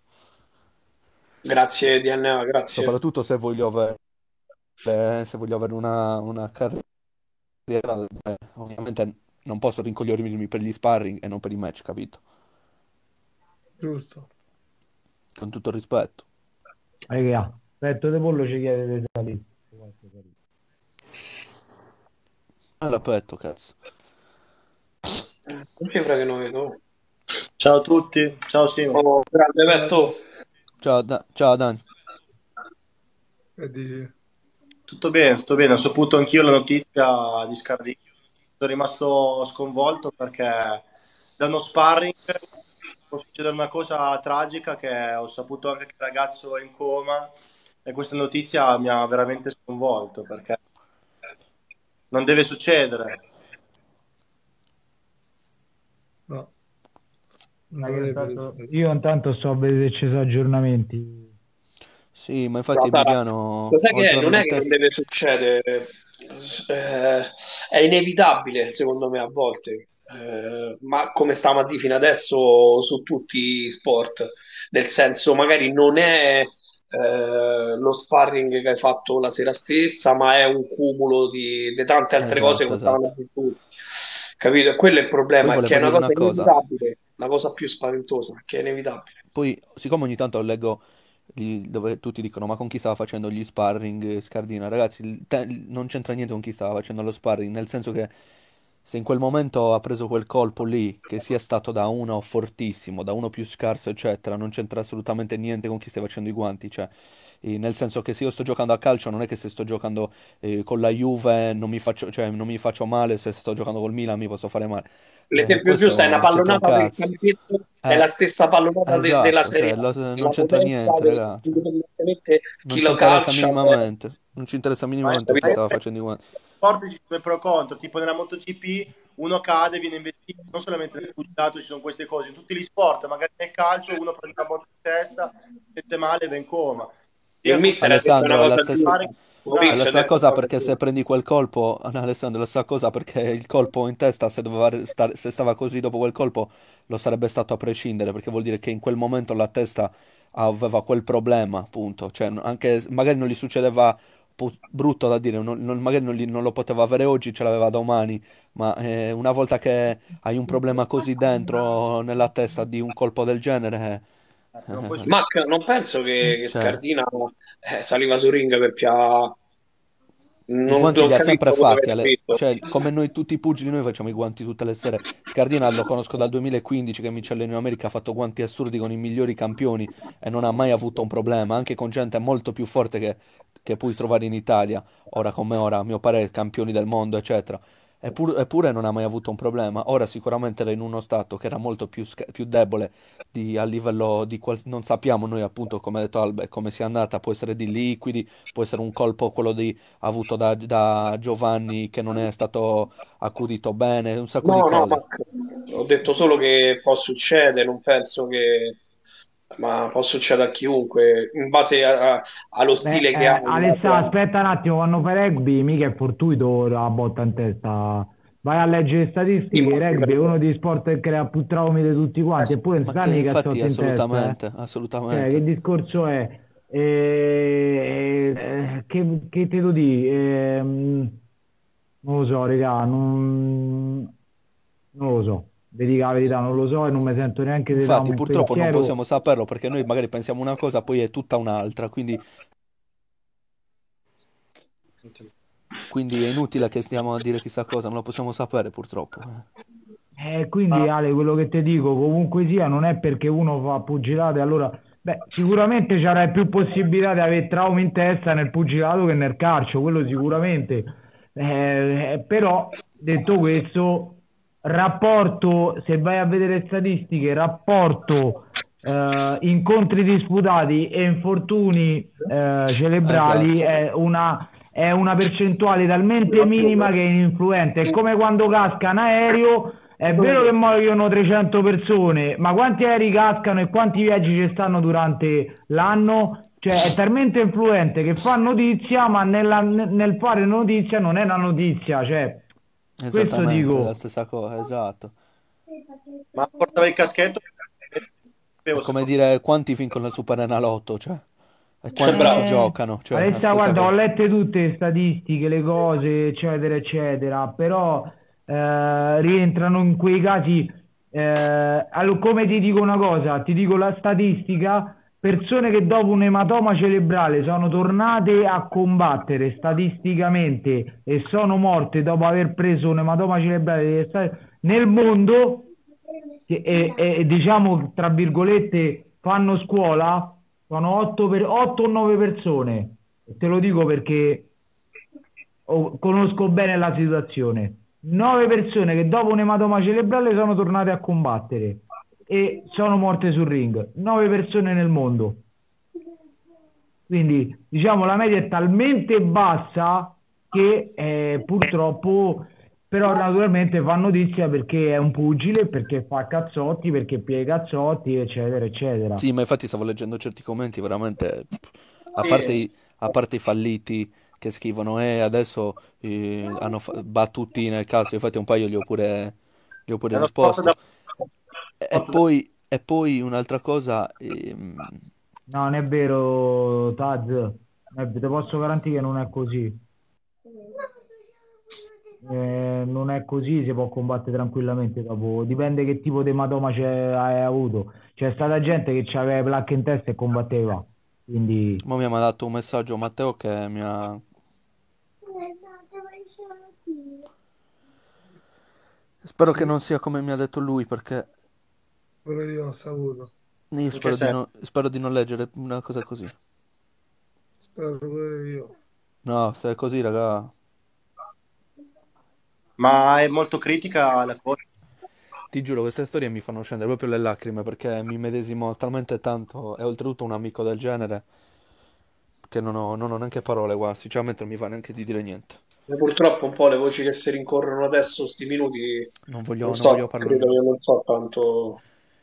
So- Grazie D N A, grazie. soprattutto se voglio avere, se voglio avere una, una carriera, eh, ovviamente non posso rincoglionirmi per gli sparring e non per i match, capito? Giusto. Con tutto il rispetto. Raga, petto di pollo ci chiede di salire. Allora, petto, cazzo. Non cifra che non vedo. Ciao a tutti, ciao Simo. Oh, grande Ciao, Petto. Ciao, Da- ciao Dani. che dici? Tutto bene, tutto bene. Ho saputo anch'io la notizia di Scardini. Sono rimasto sconvolto perché da uno sparring può succedere una cosa tragica che ho saputo anche che il ragazzo è in coma e questa notizia mi ha veramente sconvolto perché non deve succedere. No, non Ma io dovrebbe intanto, succedere. io intanto sto a vedere se ci sono aggiornamenti. Sì, ma infatti Guarda, Emiliano, cos'è che è? oltre a Non è avere che non test... deve succedere, eh, è inevitabile secondo me a volte. Eh, ma come stiamo a dire fino adesso su tutti i sport, nel senso magari non è eh, lo sparring che hai fatto la sera stessa, ma è un cumulo di, di tante altre cose Esatto, che stavano a esatto. dire tutti. Capito? E quello è il Poi problema, è che è volevo una dire cosa una cosa. inevitabile, la cosa più spaventosa, che è inevitabile. Poi, siccome ogni tanto leggo lì dove tutti dicono ma con chi stava facendo gli sparring eh, Scardina, ragazzi, il te- non c'entra niente con chi stava facendo lo sparring, nel senso che se in quel momento ha preso quel colpo lì, che sia stato da uno fortissimo, da uno più scarso, eccetera, non c'entra assolutamente niente con chi stia facendo i guanti, cioè, eh, nel senso che se io sto giocando a calcio non è che se sto giocando eh, con la Juve non mi faccio, cioè, non mi faccio male, se sto giocando col Milan mi posso fare male. Eh, L'esempio giusto è questo una non c'entra un pallonata per il cazzo. campetto, è Eh, la stessa pallonata de- della esatto, Serie cioè, A. lo- non La c'entra potenza, niente, de- raga. Cioè, indipendentemente non chi ci lo interessa calcia, eh, minimamente. Non ci interessa Ma minimamente ma chi io stava penso facendo i guanti. che nei sport ci sono i pro e contro, tipo nella MotoGP uno cade, viene investito, non solamente nel pugilato ci sono queste cose, in tutti gli sport, magari nel calcio uno prende la botta in testa, si sente male e va in coma. il Io mister ha detto una Alessandro, la cosa stessa, fare giusta. Ho È la visto e ho stessa detto cosa no, perché se prendi quel colpo, no, Alessandro, è la stessa cosa perché il colpo in testa, se doveva stare- se stava così dopo quel colpo, lo sarebbe stato a prescindere, perché vuol dire che in quel momento la testa aveva quel problema, appunto. Cioè, n- anche s- magari non gli succedeva, pu- brutto da dire, non- non- magari non, gli- non lo poteva avere oggi, ce l'aveva domani, ma eh, una volta che hai un problema così dentro nella testa di un colpo del genere, Eh, non puoi eh, Mac, non penso che, che cioè. Scardina eh, saliva su ring per pia... I Non, guanti non li ha sempre capisco quello che fatti, hai Ale- scritto. cioè come noi tutti i pugili, noi facciamo i guanti tutte le sere. Scardina lo conosco dal duemilaquindici che mi alleno in America, ha fatto guanti assurdi con i migliori campioni e non ha mai avuto un problema, anche con gente molto più forte che, che puoi trovare in Italia, ora come ora, a mio parere, campioni del mondo, eccetera. Eppur- eppure non ha mai avuto un problema. Ora sicuramente era in uno stato che era molto più, sca- più debole di- a livello di... qual- non sappiamo noi appunto, come ha detto Albe, come sia andata, può essere di liquidi, può essere un colpo quello di avuto da, da Giovanni che non è stato accudito bene, un sacco di No, no, cose. Mac, ho detto solo che può succedere, non penso che... Ma può succedere a chiunque, in base a- a- allo Beh, stile che ha. eh, In base Alessà, a... aspetta un attimo, quando fai rugby mica è fortuito la botta in testa. Vai a leggere le Sì, statistiche, ma il ti rugby è prego. uno degli sport che crea più traumi di tutti quanti, eppure non si Ma che danno i infatti cazzotti in testa, eh. assolutamente, Cioè, che assolutamente. discorso è? Eh, eh, che, che te lo di? Ehm, non lo so, raga, non, non lo so. Vi dico la verità, non lo so e non mi sento neanche di darmi Infatti un purtroppo non pensiero. possiamo saperlo perché noi magari pensiamo una cosa, poi è tutta un'altra, quindi, quindi è inutile che stiamo a dire chissà cosa, non lo possiamo sapere purtroppo. eh. Eh, quindi Ma Ale, quello che ti dico, comunque sia, non è perché uno fa pugilato, allora, beh, sicuramente ci avrai più possibilità di avere traumi in testa nel pugilato che nel calcio, quello sicuramente. Eh, eh, però, detto questo, rapporto, se vai a vedere statistiche, rapporto eh, incontri disputati e infortuni eh, cerebrali Esatto, è una, è una percentuale talmente minima che è ininfluente. È come quando casca un aereo, è vero che muoiono trecento persone, ma quanti aerei cascano e quanti viaggi ci stanno durante l'anno? Cioè è talmente influente che fa notizia, ma nella- nel fare notizia non è una notizia. Cioè, questo esattamente, la dico. stessa cosa, esatto. ma portava il caschetto e È sapevo se come dire quanti vincono il Super Enalotto, cioè, e quanti ci Bravo. Eh, giocano, cioè, la Alessia, stessa guarda, ho cosa. letto tutte le statistiche, le cose, eccetera, eccetera, però eh, rientrano in quei casi, eh, allo- come ti dico una cosa, ti dico la statistica, persone che dopo un ematoma cerebrale sono tornate a combattere statisticamente e sono morte dopo aver preso un ematoma cerebrale nel mondo, che- e, e- diciamo, tra virgolette, fanno scuola, sono otto o nove persone. E te lo dico perché oh, conosco bene la situazione. nove persone che dopo un ematoma cerebrale sono tornate a combattere e sono morte sul ring. nove persone nel mondo. Quindi, diciamo, la media è talmente bassa che eh, purtroppo, però naturalmente fa notizia perché è un pugile, perché fa cazzotti, perché piega cazzotti, eccetera, eccetera. Sì, ma infatti stavo leggendo certi commenti, veramente, a parte sì, i, a parte i falliti che scrivono, e adesso eh, hanno fa- battuti nel calcio, infatti un paio gli ho pure, gli ho è pure uno sport da, risposto. E, e sport da- poi, e poi un'altra cosa, ehm, No, non è vero, Taz, Eh, te posso garantire che non è così. Eh, non è così, si può combattere tranquillamente dopo. Dipende che tipo di ematoma c'è- hai avuto. C'è stata gente che aveva placche in testa e combatteva. Quindi, mo mi ha mandato un messaggio Matteo che mi ha... Spero che Sì, non sia come mi ha detto lui, perché quello io ho saputo. io in che spero di, senso? no- spero di non leggere una cosa così. Spero pure io. No, se è così, raga. Ma è molto critica la cosa. Ti giuro, queste storie mi fanno scendere proprio le lacrime perché mi medesimo talmente tanto e oltretutto un amico del genere che non ho, non ho neanche parole, guarda, sinceramente non mi va neanche di dire niente. E purtroppo un po' le voci che si rincorrono adesso, sti minuti, Non non voglio, non voglio so, parlare credo che nemmeno. non so tanto,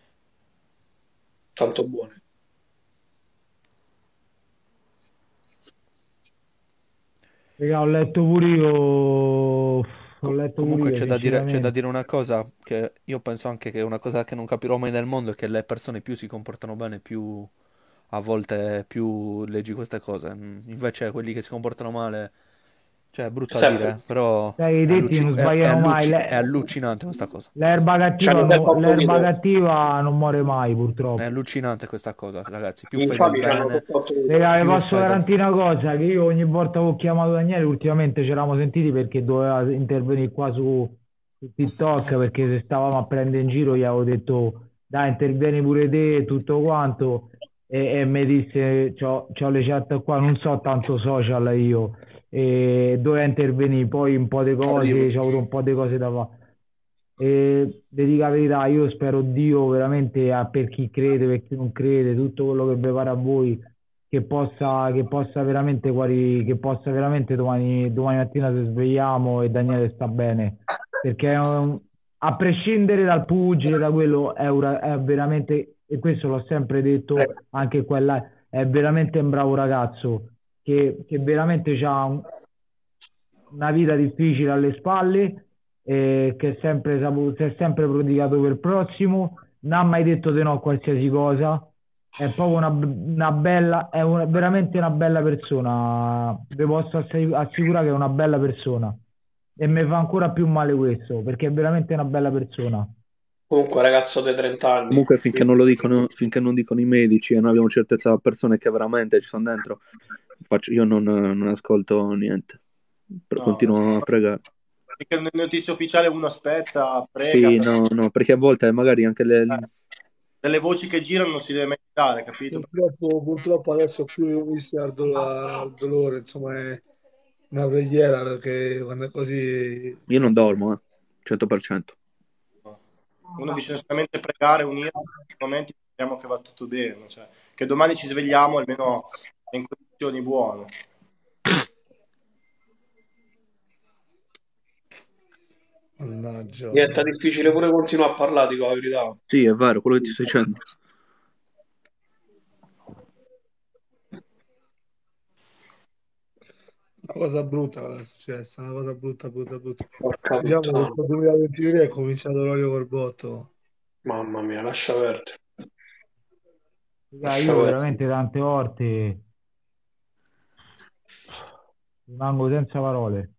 tanto buone. Raga, ho letto pure io, ho Co- letto pure comunque io, c'è da dire, c'è da sinceramente. dire una cosa che io penso anche che è una cosa che non capirò mai nel mondo è che le persone più si comportano bene, più a volte più leggi queste cose. Mm, Invece quelli che si comportano male, cioè è È brutto a dire, sempre. eh, però Sai, i è, detti alluci- non è- è sbagliano mai. alluci- è Le- allucinante questa cosa. L'erba C'hanno cattiva, un bel no- botto di l'erba idee. cattiva non muore mai, È purtroppo. allucinante questa cosa, ragazzi. Più Gli fai del infami c'hanno un bene, bel botto di idee. Raga, vi più posso fai del... garantire una cosa, che io ogni volta che ho chiamato Daniele, ultimamente ci eravamo sentiti perché doveva intervenire qua su, su TikTok, perché se stavamo a prendere in giro gli avevo detto, dai, intervieni pure te e tutto quanto, e, e mi disse, c'ho, c'ho le chat qua, non so tanto social io, e doveva intervenire, poi un po' di Arrivo. cose, c'ho avuto un po' di cose da fare. E vi dico la verità, io spero Dio veramente a- per chi crede, per chi non crede, tutto quello che vi pare a voi, che possa, che possa veramente guarire, che possa veramente domani, domani mattina se svegliamo e Daniele sta bene. Perché è un- a prescindere dal pugile, da quello, è, un- è veramente, e questo l'ho sempre detto Prego. anche quella, è veramente un bravo ragazzo che, che veramente ha una vita difficile alle spalle, eh, che è sempre saputo, si è sempre prodigato per il prossimo, non ha mai detto di no a qualsiasi cosa, è proprio una, una bella, è una- veramente una bella persona, vi posso assi- assicurare che è una bella persona e mi fa ancora più male questo, perché è veramente una bella persona. Comunque, ragazzo di trenta anni. Comunque finché non lo dicono, finché non dicono i medici e non abbiamo certezza da persone che veramente ci sono dentro, faccio- io non, non ascolto niente. Però No, continuo a pregare. perché una notizia ufficiale uno aspetta, prega, Sì, per- no, no, perché a volte magari anche le... eh, delle voci che girano non si deve mai dare, capito? Purtroppo, purtroppo adesso più visti al dolore, al dolore, insomma, è una preghiera perché quando è così, Io non cazzo, dormo, eh, cento per cento. Uno bisogna solamente pregare, unire i momenti, speriamo che va tutto bene, cioè, che domani ci svegliamo almeno in condizioni buone. mannaggia, Diventa mannaggia. difficile pure continuare a parlare, dico la verità. Sì, è vero, quello che ti sto dicendo. Una cosa brutta che è successa, una cosa brutta, brutta, brutta. Porca Diciamo che puttana. questo duemilaventitré è cominciato l'olio col botto. Mamma mia, lascia perdere. Raga, Lascia io perdere. veramente tante volte rimango senza parole.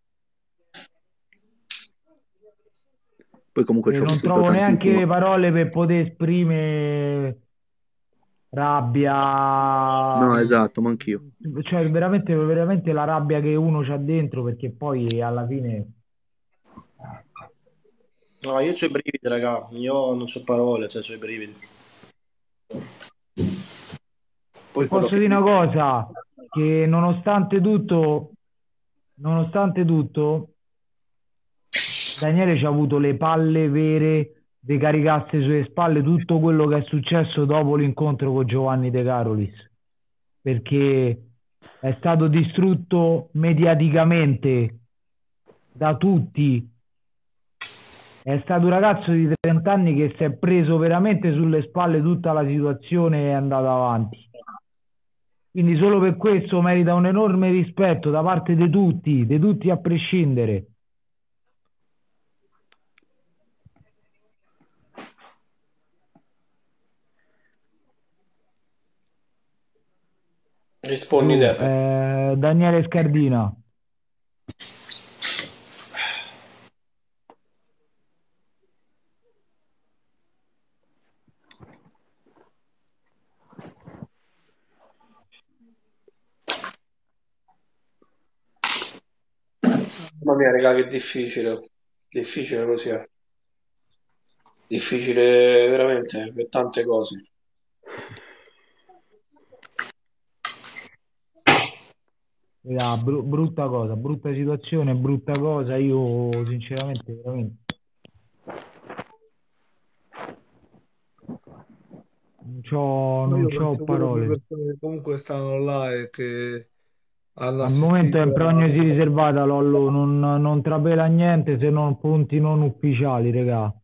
Poi comunque E ci ho non vissuto trovo neanche tantissimo. le parole per poter esprimere rabbia, No, esatto, ma anch'io. cioè veramente, veramente la rabbia che uno c'ha dentro, perché poi alla fine No, io c'ho i brividi, raga, io non c'ho parole, cioè c'ho i brividi. ti Poi quello posso che... dire una cosa, che nonostante tutto, nonostante tutto, Daniele ci ha avuto le palle vere di caricarsi sulle spalle tutto quello che è successo dopo l'incontro con Giovanni De Carolis, perché è stato distrutto mediaticamente da tutti. È stato un ragazzo di trenta anni che si è preso veramente sulle spalle tutta la situazione e è andato avanti. Quindi solo per questo merita un enorme rispetto da parte di tutti, di tutti a prescindere. Rispondi te, Giù, Peppe. eh, Daniele Scardina. Mamma mia, raga, che difficile. Difficile così è. Difficile veramente per tante cose. Raga, bru- brutta cosa, brutta situazione, brutta cosa. Io sinceramente, veramente, non c'ho, Ma non io c'ho penso pure alle parole. persone che comunque stanno là e che hanno Al momento è assistito in a... prognosi riservata, Lollo, non, non trapela niente se non punti non ufficiali, regà.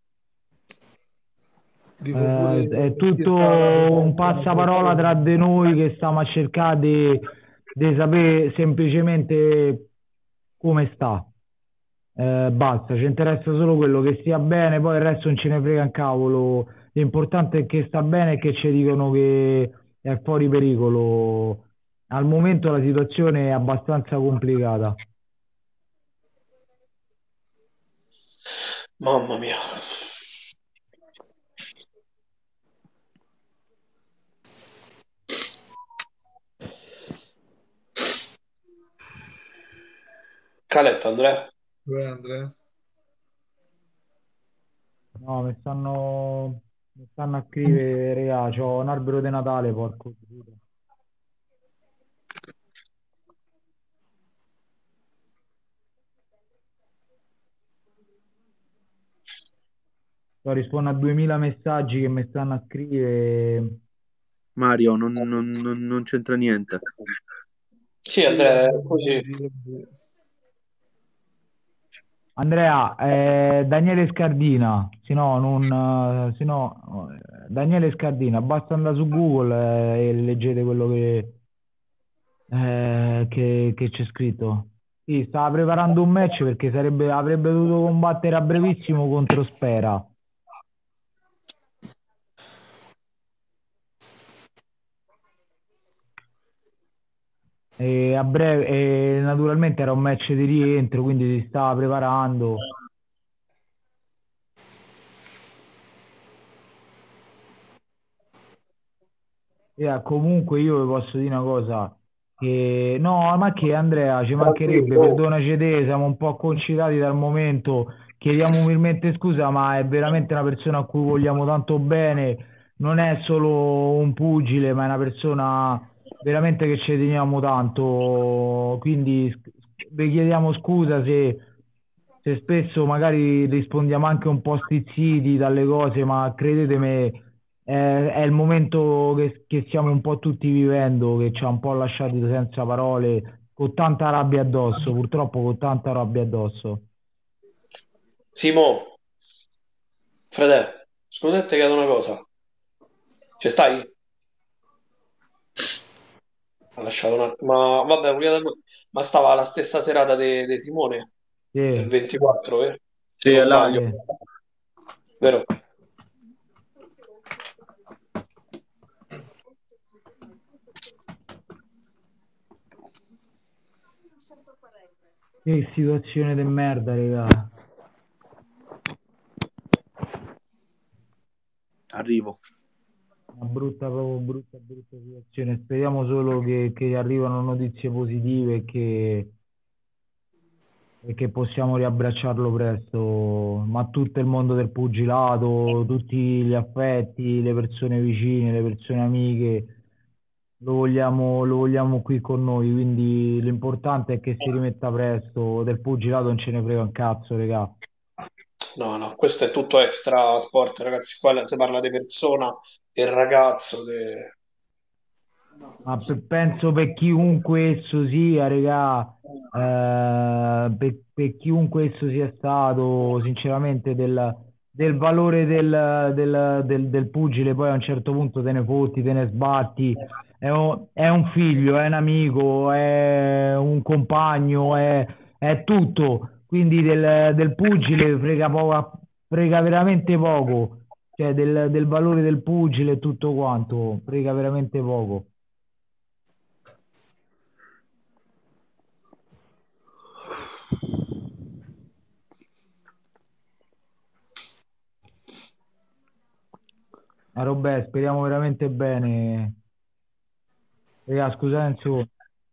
Dico pure Eh, è chi tutto sta alla un federazione passaparola tra di noi che stiamo a cercare di, di sapere semplicemente come sta. Eh, basta, ci interessa solo quello che stia bene, poi il resto non ce ne frega un cavolo. L'importante è che sta bene e che ci dicono che è fuori pericolo. Al momento la situazione è abbastanza complicata. Mamma mia. Caletta, Andrea? Dove Andrea? No, mi stanno, mi stanno a scrivere, regà, c'ho un albero di Natale, porco Giuda. Sto rispondendo a duemila messaggi che mi stanno a scrivere. Mario, non, non- non- non c'entra niente. Sì, Sì, Andrea, è vabbè, così. sì, vabbè. Andrea, eh, Daniele Scardina, se no, non, eh, se no, eh, Daniele Scardina, basta andare su Google eh, e leggete quello che, eh, che, che c'è scritto. Sì, stava preparando un match perché sarebbe, avrebbe dovuto combattere a brevissimo contro Spera. E, a breve, e naturalmente era un match di rientro, quindi si stava preparando. E, ah, comunque io vi posso dire una cosa, che no, ma che Andrea, ci mancherebbe, Tranquillo. perdonaci te, siamo un po' concitati dal momento, chiediamo umilmente scusa, ma è veramente una persona a cui vogliamo tanto bene, non è solo un pugile, ma è una persona veramente che ci teniamo tanto, quindi sc- vi chiediamo scusa se, se spesso magari rispondiamo anche un po' stizziti dalle cose, ma credetemi è, è il momento che, che stiamo un po' tutti vivendo, che ci ha un po' lasciati senza parole, con tanta rabbia addosso, purtroppo con tanta rabbia addosso. Simo, frate, scusa, ti chiedo una cosa. Ci stai? Ha lasciato un attimo. Ma vabbè, vogliamo- ma stava la stessa serata di Simone, del Sì, ventiquattro, vero? Se Sì, non è là. sbaglio, sì. vero? Che situazione di merda, raga. Arrivo. Una brutta, proprio brutta, brutta situazione. Speriamo solo che, che arrivano notizie positive e che, e che possiamo riabbracciarlo presto. Ma tutto il mondo del pugilato, tutti gli affetti, le persone vicine, le persone amiche, lo vogliamo, lo vogliamo qui con noi. Quindi l'importante è che si rimetta presto. Del pugilato non ce ne frega un cazzo, regà. No, no, questo è tutto extra sport, ragazzi. Qua si parla di persona, del ragazzo, de- Ma pe- penso per chiunque esso sia, regà, eh, per, per chiunque esso sia stato, sinceramente, del, del valore del, del, del, del pugile, poi a un certo punto te ne fotti, te ne sbatti. È un, è un figlio, è un amico, è un compagno, è, è tutto. Quindi del, del pugile frega, poco, frega veramente poco, cioè del, del valore del pugile e tutto quanto, frega veramente poco. Eh, Robè, speriamo veramente bene. Raga, scusate un secondo.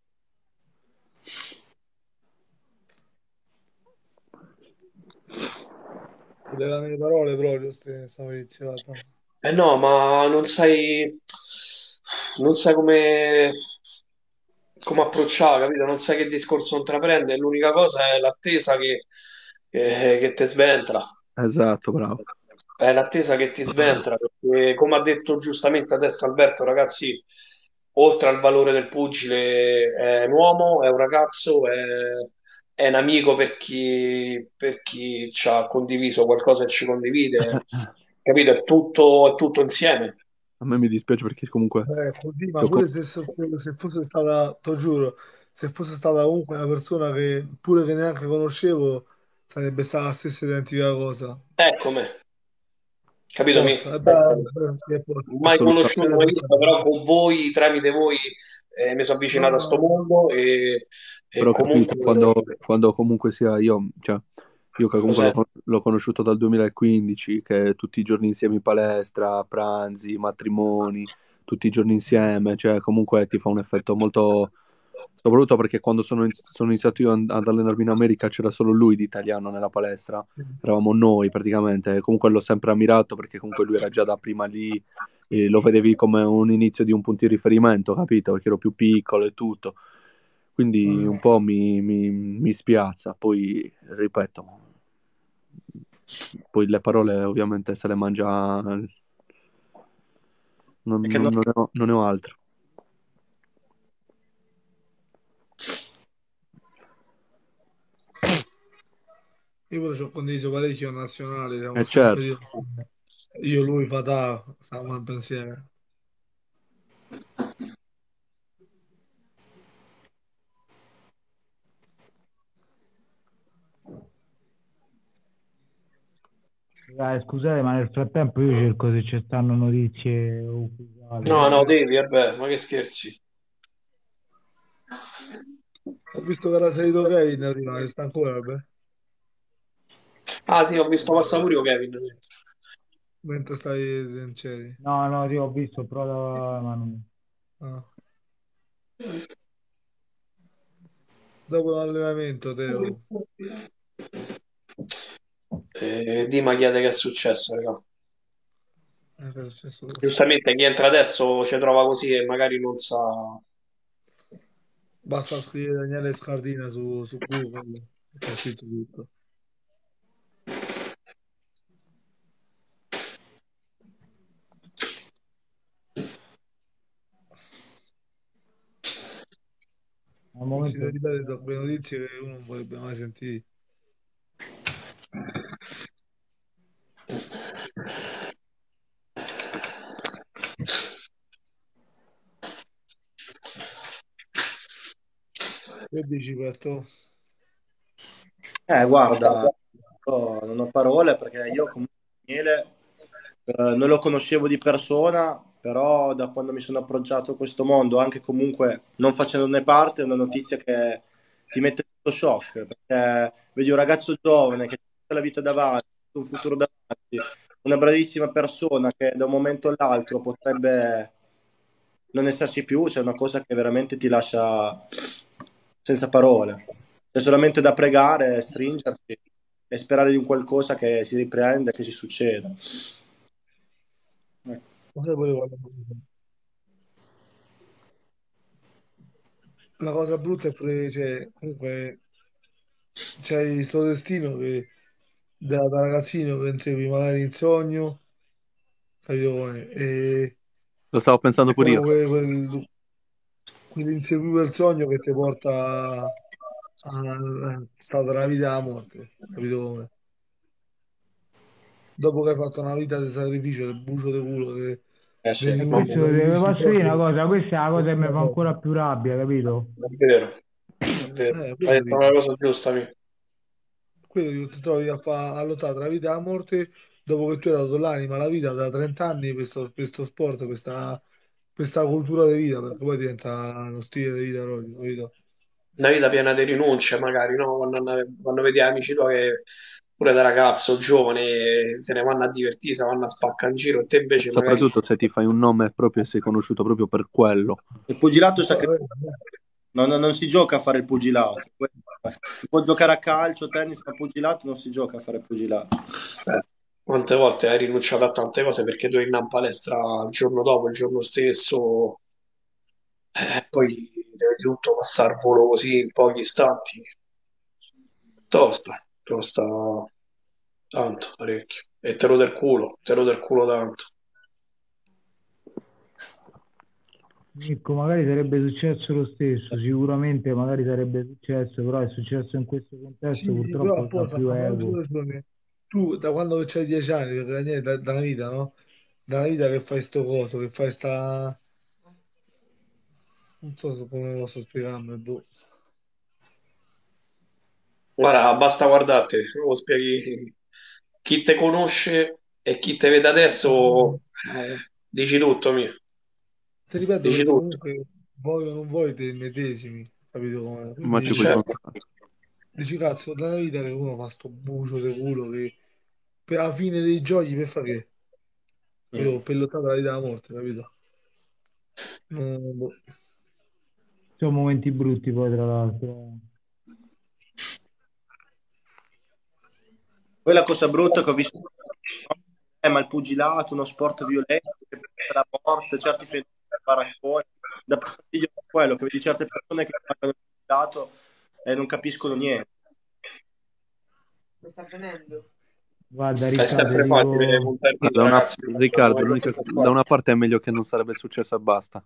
Delle mie parole proprio, ste- stavo iniziando. Eh no, ma non sai, non sai come, come approcciare, capito? Non sai che discorso intraprendere. L'unica cosa è l'attesa che, che, che ti sventra. Esatto, bravo. È l'attesa che ti sventra, perché come ha detto giustamente adesso Alberto, ragazzi, oltre al valore del pugile, è un uomo, è un ragazzo, è, è un amico per chi, per chi ci ha condiviso qualcosa e ci condivide, capito? È tutto, è tutto insieme. A me mi dispiace perché comunque Eh, così, ma gioco. pure se, so- se fosse stata, ti giuro, se fosse stata comunque una persona che pure che neanche conoscevo, sarebbe stata la stessa identica cosa. Eccomi, capito me? Posta, è bello, sì, è posta. Mai Assolutamente. conosciuto, Bene, mai posta. visto, però con voi, tramite voi, eh, mi sono No, avvicinato a sto no, mondo e, e Però ho capito, quando, comunque, quando comunque sia io, cioè, io che comunque l'ho cos'è? con- l'ho conosciuto dal duemilaquindici, che tutti i giorni insieme in palestra, pranzi, matrimoni, tutti i giorni insieme, cioè comunque ti fa un effetto molto. Soprattutto perché quando sono, in- sono iniziato io ad ad allenarmi in America c'era solo lui di italiano nella palestra, eravamo noi praticamente, e comunque l'ho sempre ammirato perché comunque lui era già da prima lì, e lo vedevi come un inizio di un punto di riferimento, capito? Perché ero più piccolo e tutto. Quindi un no. po' mi, mi- mi spiazza, poi ripeto, poi le parole ovviamente se le mangia, non, non- È che non- non ne ho, non ne ho altre. Io pure ci ho condiviso parecchio in nazionale, E siamo stati un certo, periodo. Io, lui, Fatà, stavamo sempre insieme. Dai, scusate, ma nel frattempo io cerco se ci stanno notizie No, ufficiali. no, devi, vabbè, ma che scherzi. Ho visto che era salito Kevin prima, che sta ancora, vabbè, Ah sì, ho visto passare pure io Kevin. mentre stai in serie. No, no, sì, ho visto, però ma non- Ah. Dopo l'allenamento, Teo. Eh, Dima chiede che è successo, raga. Eh, cosa è successo? Giustamente chi entra adesso ci trova così e magari non sa. Basta scrivere Daniele Scardina su, su Google, c'è scritto tutto. al Continuo a momento ripetere troppe notizie che uno non vorrebbe mai sentire. Che dici, Petto? Eh, guarda, io non ho parole perché io comunque Daniele eh, non lo conoscevo di persona, però da quando mi sono approcciato a questo mondo, anche comunque non facendone parte, è una notizia che ti mette sotto shock, perché vedi un ragazzo giovane che ha tutta la vita davanti, un futuro davanti, una bravissima persona che da un momento all'altro potrebbe non esserci più, c'è una cosa che veramente ti lascia senza parole. C'è solamente da pregare, stringersi e sperare di un qualcosa che si riprenda, che si succeda. Ecco. Lo sai pure quando- La cosa brutta è pure, cioè, comunque, c'è questo destino che da, da ragazzino che insegui magari in sogno, capito come? E, lo stavo pensando e pure io. proprio quel, quel, quell'inseguire il sogno che ti porta a stato della vita alla morte, capito come? Dopo che hai fatto una vita di sacrificio, del brucio di culo, che Eh sì. vedi e un questo vedi vi il posso dire una proprio cosa, questa è la cosa che mi fa ancora più rabbia, capito? È vero, è vero. eh, Hai quello detto una dico. cosa giusta, mi. Quello che ti trovi a, fa, a lottare tra la vita e la morte dopo che tu hai dato l'anima, la vita da trenta anni per questo, per sto sport, per questa, per questa cultura di vita, perché poi diventa uno stile di vita proprio, capito? Una vita piena di rinunce, magari, no? Quando, quando vedi amici tuoi che pure da ragazzo, giovane, se ne vanno a divertire, se vanno a spaccare in giro, e te E invece magari. soprattutto se ti fai un nome proprio e sei conosciuto proprio per quello. Il pugilato sta Poi, crescendo. Non, non si gioca a fare il pugilato. Si può giocare a calcio, tennis, ma pugilato non si gioca a fare pugilato. Eh, quante volte hai rinunciato a tante cose perché dovevi andare in palestra il giorno dopo, il giorno stesso, e poi devi tutto passare al volo così in pochi istanti. Tosta, tosta tanto, parecchio. E te lo del culo, te lo del culo tanto. Mirko, magari sarebbe successo lo stesso, sicuramente magari sarebbe successo, però è successo in questo contesto, sì, sì, però purtroppo sta apposta, più ma non ego. solo giorni. Tu da quando hai dieci anni, perché Daniele, da, da una vita, no? Da una vita che fai sto coso, che fai sta. Non so se come posso spiegarmi, boh. Guarda, basta guardarti, lo spieghi chi te conosce e chi te vede adesso, eh, dici tutto, mio. Ti ripeto Dici perché tutto. comunque vuoi o non vuoi te medesimi, capito come? Ma E ci Quindi puoi certo. contare. dici cazzo, dalla vita che uno fa sto bucio di culo che per la fine dei giochi per fare che? Mm. Capito? Per lottare la vita e la morte, capito? Non- boh. Sono momenti brutti poi tra l'altro. Poi la cosa brutta che ho visto, eh, ma il pugilato, uno sport violento che porta alla morte, certi fenomeni, baracconi, da fastidio per quello, che vedi certe persone che guardano il pugilato e non capiscono niente. Guarda È Riccardo, ti sempre facile dico, puntare Ah, i Da una, ragazzi che fanno Riccardo, quelle l'unica- cose da qua. una parte è meglio che non sarebbe successo e basta.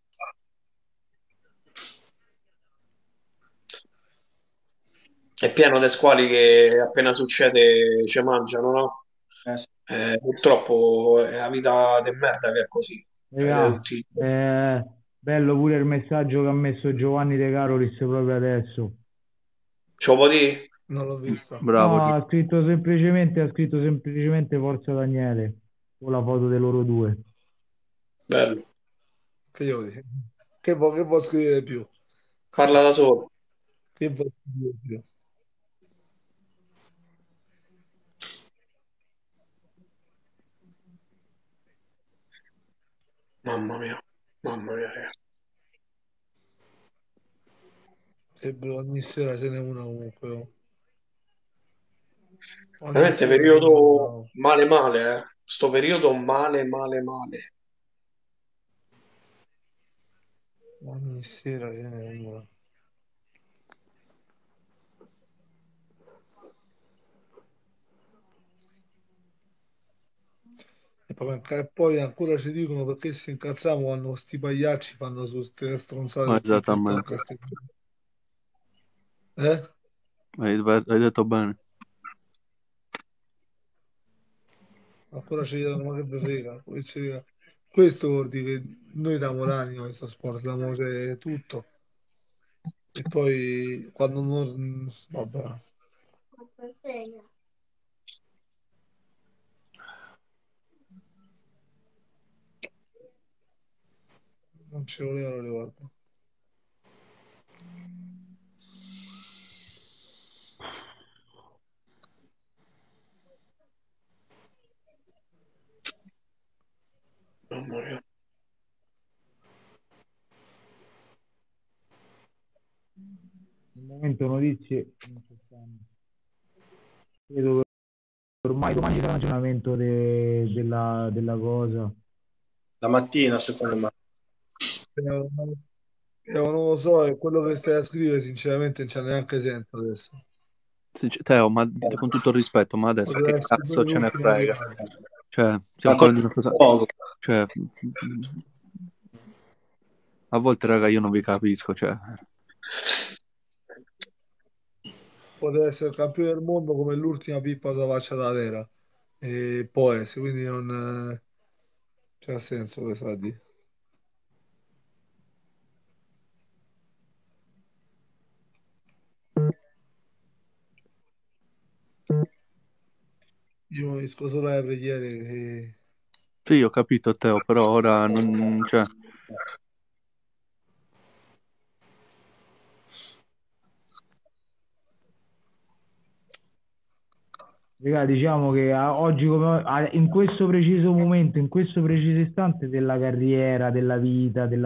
È pieno di squali che appena succede ci mangiano, no? Eh, sì. Eh, purtroppo è la vita di merda che è così. Ed è regà, tutti i giorni. è bello pure il messaggio che ha messo Giovanni De Carolis proprio adesso. Ce lo può dire? Non l'ho vista. Bravo, No, Gio. ha scritto semplicemente, ha scritto semplicemente Forza Daniele, con la foto dei loro due. Bello. Che io dico? Che vuoi, che vuoi scrivere più? Parla da solo. Che vuoi scrivere più? Mamma mia. Mamma mia, raga. Che bro, ogni sera ce n'è una comunque. Oh. Ogni Veramente sera ce n'è una. periodo Oh. male male, eh. Sto periodo male male male. Ogni sera ce n'è una. E poi, e poi ancora ci dicono perché si incazziamo quando sti pagliacci fanno su ste stronzate Ah, su TikTok. esattamente. e ste- Eh? Hai, hai detto bene. Ancora ci chiedono ma che vi frega. Questo questo vuol dire che noi diamo l'anima a questo sport, diamo cioè, tutto. E poi quando non... Vabbè, non ci volevano le guarda. Mamma mia. Al momento notizie non ci stanno. Credo che ormai domani sarà l'aggiornamento de- della, della cosa. La mattina, secondo me. Eh, non lo so, è quello che stai a scrivere sinceramente non c'è neanche senso adesso. Sincer- Teo, ma con tutto il rispetto, ma adesso Poteva che essere cazzo pure ce ne l'ultima frega? arrivata. Cioè, stiamo Ancora parlando di una cosa... poco. Cioè, a volte, raga, io non vi capisco, cioè... Poteva essere il campione del mondo come l'ultima pippa sulla faccia da terra. E può essere, quindi non eh, c'è senso questo da dire. Io mi riesco solo alle preghiere che Sì, ho capito, Teo, però ora non... Cioè, Raga, diciamo che a- oggi, come, a- in questo preciso momento, in questo preciso istante della carriera, della vita, della...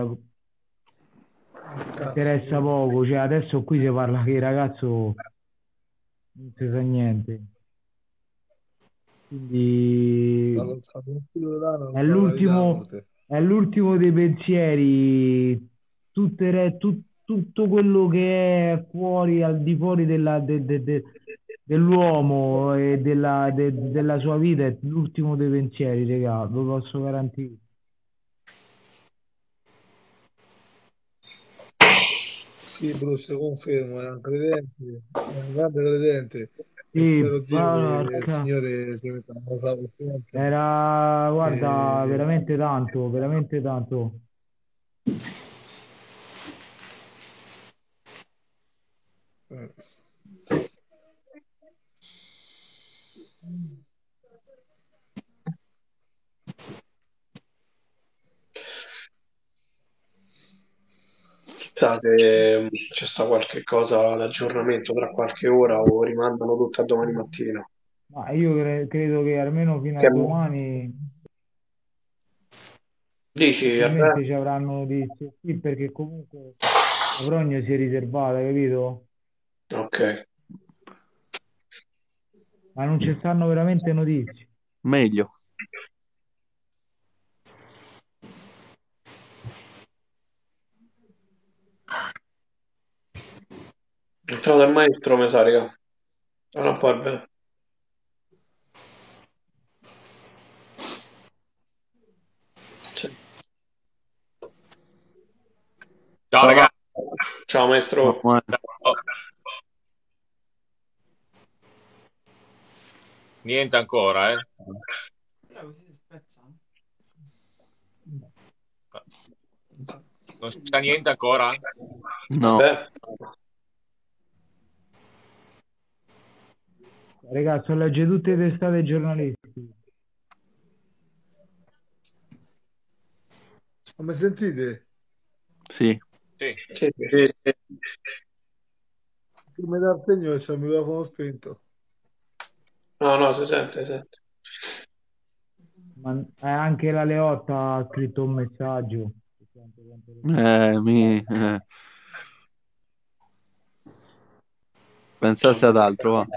cazzo, interessa poco. Cioè, adesso qui si parla che il ragazzo non si sa niente. sta Quindi pensando un filo d'anno è ancora la vita e la l'ultimo morte. è l'ultimo dei pensieri. Tutte re- tut- tutto quello che è fuori, al di fuori della- de- de- de- dell'uomo e della, de- della sua vita è l'ultimo dei pensieri, regà, ve lo posso garantire. Sì, Bruce, confermo, era un credente, era un grande credente e Sì, spero Dio che il porca. Signore si metta a fare coscienza. Era, guarda, E... veramente tanto, veramente tanto. eh, Chissà se c'è sta qualche cosa d'aggiornamento tra qualche ora o rimandano tutto a domani mattina. Ma io cre- credo che almeno fino a Che domani dici, probabilmente Erbe? ci avranno notizie. Sì, perché comunque la Progna si è riservata, capito? Ok. Ma non ci stanno veramente notizie. Meglio. È entrato il maestro, mi sa, raga. Allora, un po' Erbe. Sì. Ciao Ciao, ragazzi. Ciao maestro. Samuele. Oh, niente ancora, eh? Non si sa niente ancora? No, Beh, Ragazzi, legge tutte le testate giornalistiche. Ma mi sentite? sì. Sì. sì, sì. Sì, sì. Mi dà il segno che c'è il microfono spento. No, no, si sente, si sente. Ma eh, anche la Leotta ha scritto un messaggio. Eh, mi... eh. Pensasse ad altro, va.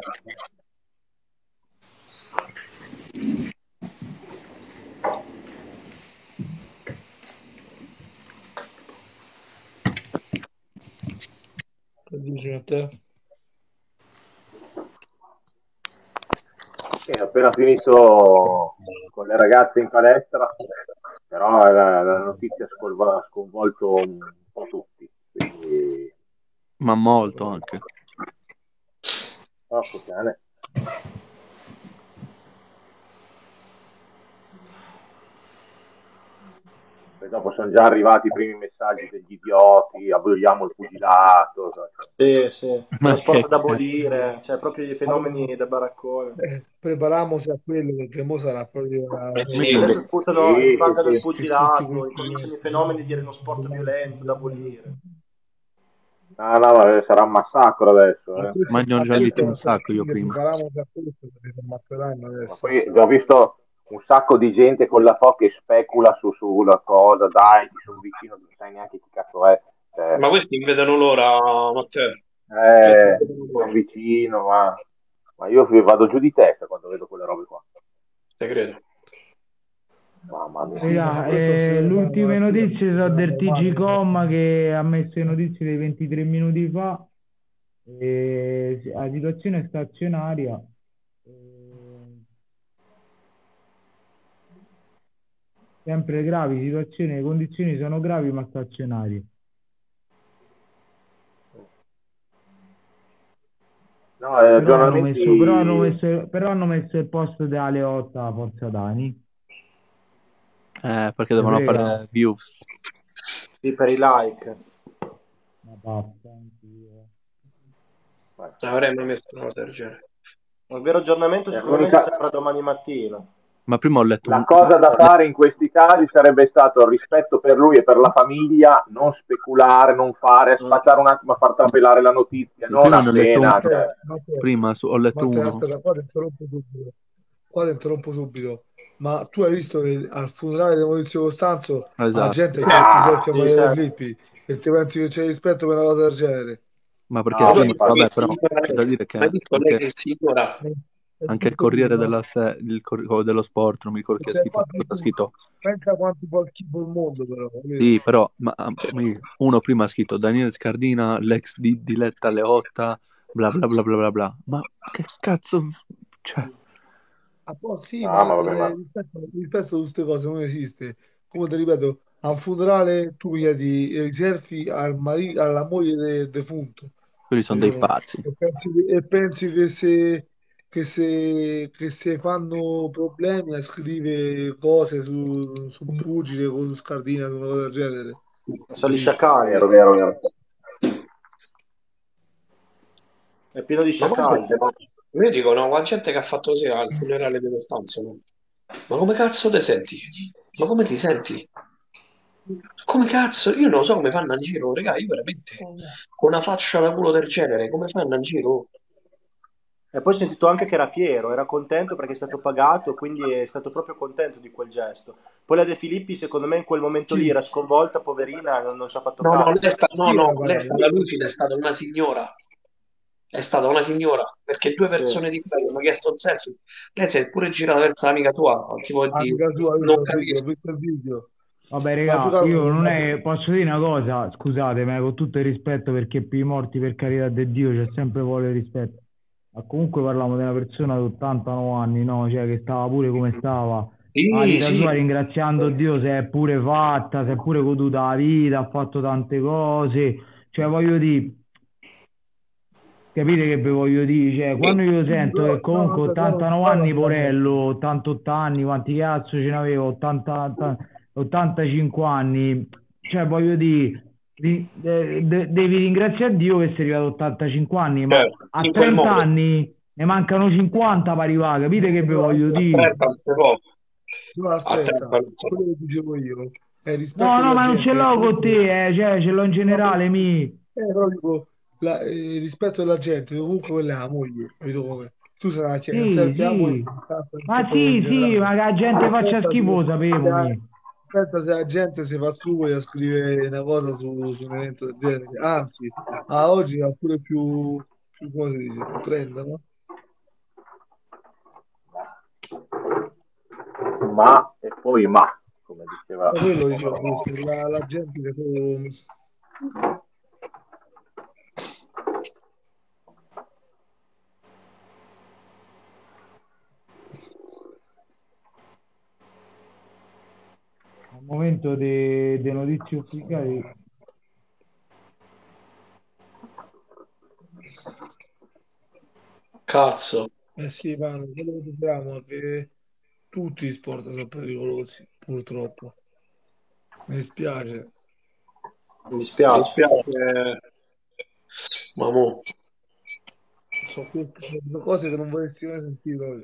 Che dici a te? Sì, ho appena finito con le ragazze in palestra, però la, la notizia ha sconvolto, ha sconvolto un po' tutti, quindi Ma molto anche. porco cane. Poi dopo sono già arrivati i primi messaggi degli idioti, aboliamo il pugilato. Sì, sì. È Ma uno che... sport da abolire, cioè proprio i fenomeni da baraccone. Eh, prepariamoci a quello perché mo sarà proprio una Eh cosa sì. Adesso che, sputano, Sì, sì, svangano il sì. che tutti pugilato, questi incominciano i fenomeni a dire uno sport violento da mezzi- abolire. No, no, ma sarà un massacro adesso. a Eh. questo, Ma ne ho a già liti questo un non sto sacco io dire prima. prepariamoci a questo perché si ammazzeranno Ma adesso. poi già ho visto un sacco di gente con la foto che specula su, sulla cosa, dai, ti sono vicino, non sai neanche chi cazzo è. Cioè, Ma questi non vedono l'ora, Matteo. Questi non eh, vedono sono l'ora, vicino, ma, ma io vado giù di testa quando vedo quelle robe qua. te credo. Mamma mia. Sì, ma su Raga, questo non si eh, deve le fare ultime malattia, notizie perché sono sarà del normale. T G Com che ha messo le notizie dei ventitré minuti fa. E la situazione è stazionaria. Eh, sempre gravi, situazioni, le condizioni sono gravi ma stazionarie. No, eh, Però hanno messo, però hanno aggiornamenti. messo, però hanno messo il post di Aleotta a Forza Dani. Eh, perché Te devono frega? fare views. Sì, per i like. Ma basta, anch'io. Non avrei mai messo una cosa del genere. Il vero aggiornamento Eh, secondo me ci l'unica- sarà domani mattina. Ma prima ho letto La un... cosa da fare in questi casi sarebbe stato il rispetto per lui e per la famiglia, non speculare, non fare, aspettare un attimo a far trapelare la notizia, non Prima ne ho letto un... appena. Matteo, Cioè, Matteo, Prima su- ho letto Matteo, uno. aspetta, qua ti interrompo subito. Qua ti interrompo subito. Ma tu hai visto che al funerale di Maurizio Costanzo la Esatto. gente ha Sì. chiesto i ah, selfie a Sì, Maria De certo. Filippi e ti pensi che c'è rispetto per una cosa del genere? Ma perché no, Ma tu ma hai prima... visto infatti, che Vabbè, però signora c'è da lei? dire Ma hai che visto lei anche, che signora? Eh, è anche il tutto Corriere uno, no? della Se... il Cor- dello Sport, non mi ricordo che Cioè, schifo, quanti cosa ha fu- scritto. pensa quanti fa schifo il mondo, però, capito? Sì, però ma, uno prima ha scritto Daniele Scardina, l'ex di Diletta Leotta, bla bla bla bla bla bla. Ma che cazzo... Cioè, Ah, poi sì, no, ma ma vabbè, eh, ma rispetto, rispetto a tutte queste cose non esiste. Come ti ripeto, a un funerale tu chiedi eh, i selfie al mari- alla moglie del defunto, quelli sono dei capito? pazzi. E pensi, che e pensi che se, che se, che se fanno problemi a scrivere cose su, su Pugile con Scardina, su una cosa del genere. Sono gli Capisci? sciacalli. vero, vero, vero. È pieno di Ma poi sciacalli. Io dico, no, la gente che ha fatto così al funerale di Costanzo, no? Ma come cazzo ti senti? Ma come ti senti? Come cazzo? Io non so come fanno a giro, raga, io veramente con una faccia da culo del genere, come fanno a giro? E poi ho sentito anche che era fiero, era contento perché è stato pagato, quindi è stato proprio contento di quel gesto. Poi la De Filippi, secondo me, in quel momento lì Sì, era sconvolta, poverina, non, non ci ha fatto No, no, lei è caso. sta- no, sì, era no, lei è pagato. stata lucida, è stata una signora. È stata una signora, perché due Sì. persone di quello mi hanno chiesto un selfie. Lei si è pure girata verso l'amica tua, tipo di Amica sua, io non l'ho visto, l'ho capisco. visto il video. Vabbè, Ma tu regà, io calcoli, non ma- è, posso dire una cosa, scusate, ma con tutto il rispetto, perché per i morti, per carità di Dio, c'è sempre voglia di rispetto. Ma comunque parliamo di una persona di ottantanove anni, no? Cioè, che stava pure come stava. A Sì, vita sì, sua, ringraziando Dio, si è pure fatta, si è pure goduta la vita, ha fatto tante cose. Cioè, voglio dire, capite che vi voglio dire? Cioè, quando io sì, sento che però, no, comunque vabbè, però non ottantanove parla anni, della morte. Porello, ottantotto anni, quanti cazzo ce n'avevo? ottanta, ottantacinque anni, cioè voglio dire, ri- de- de- devi ringraziare Dio che sei arrivato a ottantacinque anni, ma certo, a in quel trenta modo. anni ne mancano cinquanta per arrivare, capite che vi Però voglio A dire? trenta non si può. Però A trenta aspetta, non si può. quello che dicevo io è No, rispetto no, alla ma non ce gente che l'ho con comunque te, eh, cioè, ce l'ho in no, generale, mi... eh, però dico, la- eh, rispetto alla gente che comunque quella è la moglie, capito come? Tu sarai a chiedere un Sì, selfie alla moglie, sì, tanto non c'è ma proprio in sì, sì, generale. ma che la gente faccia Aspetta se, schifo, lo se sapevo, la, mi... aspetta se la gente si fa scrupoli a scrivere una cosa su, su un evento del genere. Anzi, a oggi va pure più, più, come si dice, più trend, no? Ma e poi ma, come diceva E quello dicevo, povero. se la, la gente che proprio... Al momento delle notizie ufficiali, Cazzo. Eh sì, Manu, quello che diciamo è che tutti gli sport sono pericolosi, purtroppo. Mi dispiace. Mi Mi dispiace. dispiace, ma mo. So queste sono cose che non vorresti mai sentire proprio.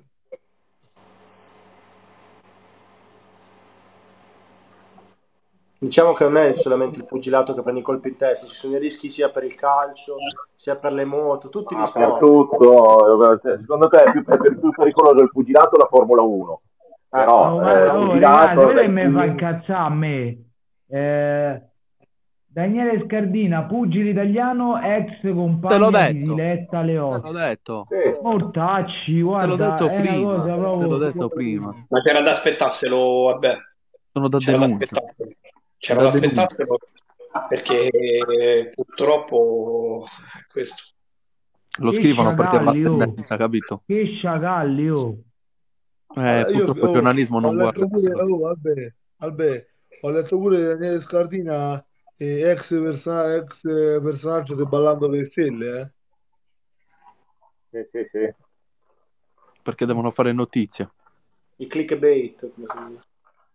Diciamo che non è solamente il pugilato che prende i colpi in testa, ci sono i rischi sia per il calcio, sia per le moto, tutti gli Ma per sport. tutto, secondo te è più, è più pericoloso il pugilato o la Formula uno? Eh, Però oh, eh, il ma, Formula oh, uno. ragazzi, pugilato, sapete che dai mi fa team, incazzare a me? Eh, Daniele Scardina, pugile italiano, ex Te l'ho compagna di detto, Diletta te l'ho Leotti. detto, sì. Mortacci, te l'ho guarda, detto è una prima, cosa te l'ho proprio... detto prima. Ma c'era da aspettarselo, vabbè. Sono da C'era da denuncia, aspettarselo. è C'era da da denuncia. aspettarselo perché purtroppo è questo. Lo Che scrivono per darla sciacalli, oh! tendenza, capito? Che sciacalli, oh! Eh, Allora, io purtroppo il oh, giornalismo ho non guarda letto pure, queste cose. oh, vabbè, vabbè, ho letto pure Daniele Scardina, eh, ex, persa- ex personaggio di Ballando per le Stelle, eh. Sì, sì, sì. Perché devono fare notizia. I clickbait. Come si dice.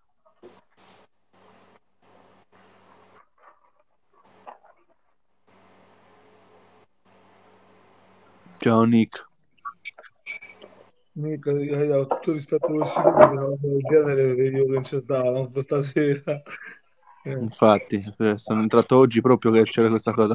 Ciao Nick. Mica, eh, ho tutto rispetto per questi qui, perché una cosa del genere vedi io che non c'è da stasera. Eh. Infatti, eh, sono entrato oggi proprio che c'era questa cosa.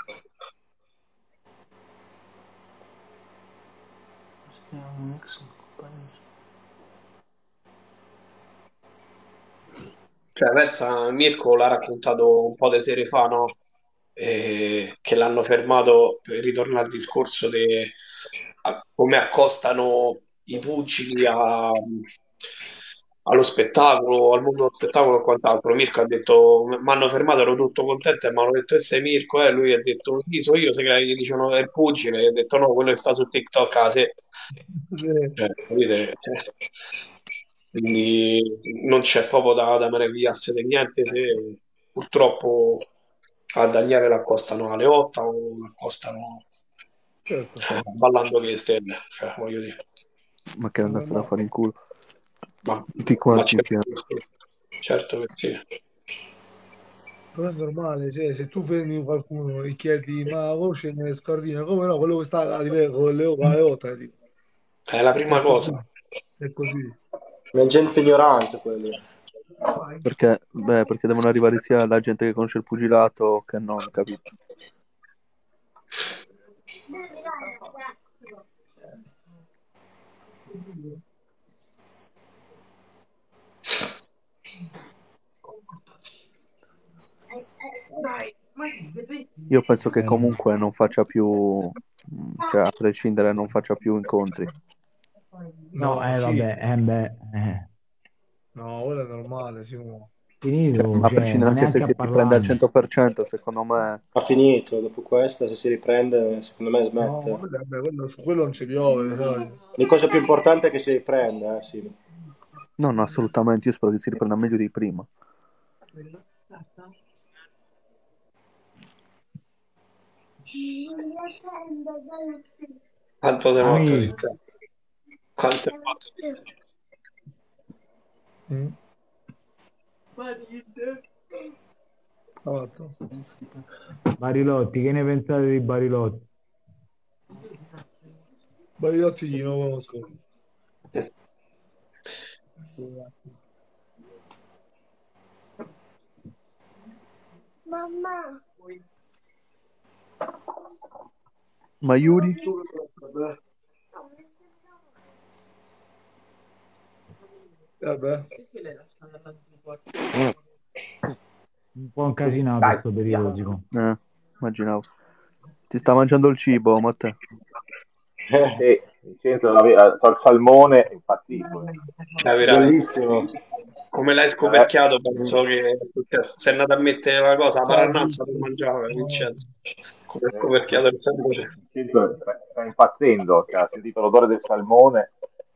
Cioè, pensa, Mirko l'ha raccontato un po' di sere fa, no? Eh, che l'hanno fermato per ritornare al discorso di come accostano i pugili a- allo spettacolo, al mondo dello spettacolo e quant'altro. Mirko ha detto: mi hanno fermato, ero tutto contento e mi hanno detto: e sei Mirko? E lui ha detto: chi so io? Se gli dicono è il pugile, e ha detto: no, quello che sta su TikTok. Ah, sì. Sì, Cioè, capite? Cioè, quindi non c'è proprio da, da meravigliarsi di niente se purtroppo a Daniele l'accostano alle otto o l'accostano certo, eh, ballando che stelle, cioè, voglio dire, Ma che è andassero a normale. fare in culo. ma, Tutti ma quanti certo insieme. che sì, certo che sì. Però è normale, cioè, se tu fermi qualcuno e chiedi, ma voce nelle Scardina, come no, quello che sta a livello con le, con le otto, È la prima È così, cosa. è così. È gente ignorante quelli. Perché, beh, perché devono arrivare sia la gente che conosce il pugilato che non, capito? Io penso che Eh, comunque non faccia più, cioè a prescindere non faccia più incontri. no, No, eh, chi? vabbè, eh, beh, eh. No, ora è normale, Simo. Cioè, Finito, a cioè, prescindere ma anche se neanche a si riprende al parlarne. cento per cento, secondo me, Ha finito, dopo questa, se si riprende, secondo me No, smette. vabbè, vabbè, quello, su quello non ci piove, sai. La cosa più importante è che si riprenda, eh, sì. no, no, assolutamente, io spero che si riprenda meglio di prima. Quanto te l'ho Ami, autorizzato? Quanto te l'ho autorizzato? Mm. Fatto. Barilotti, che ne pensate di Barilotti? Barilotti chi non conosco. Ma Yuri? Vabbè. Un po' incasinato Dai, questo via. periodo, Simo. Eh, immaginavo. Ti sta mangiando il cibo, Matteo? Eh, Sì, Vincenzo aveva il salmone impazzito. Capirai. bellissimo. Come l'hai Eh, scoperchiato, penso che è successo. Sei andato a mettere la cosa, la Ciao, parannazza per mangiare, Vincenzo. Come hai eh, scoperchiato il sapore. Vincenzo sta, sta impazzendo, cioè, ha sentito l'odore del salmone.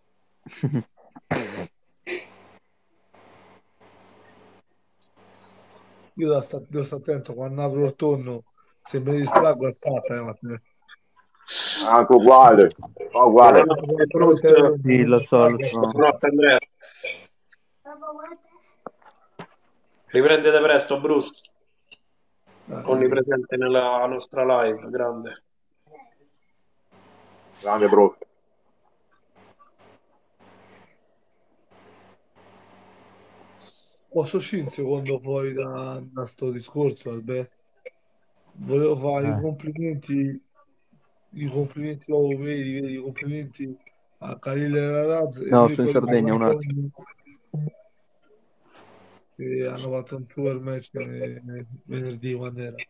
io devo stare, devo stare attento quando apro il tonno, se mi distraggo è fatta, eh, Matteo. Anche uguale, fa uguale. Buonanotte, Quando c'è Bruce. il- Sì, mi lo so, lo distraggo è so. fatta. Buonanotte, Andrea. Riprendete presto, Bruce. Dai. Onnipresente nella nostra live, grande. Grande bro. Posso uscire un secondo poi da, da sto discorso, Albe? Volevo fare i Eh, complimenti, i complimenti, oh, vedi, vedi, i complimenti a Khalil Raz e No, sto in Mirko Di Sardegna un attimo. Antonio che hanno fatto un super match eh, venerdì quando era.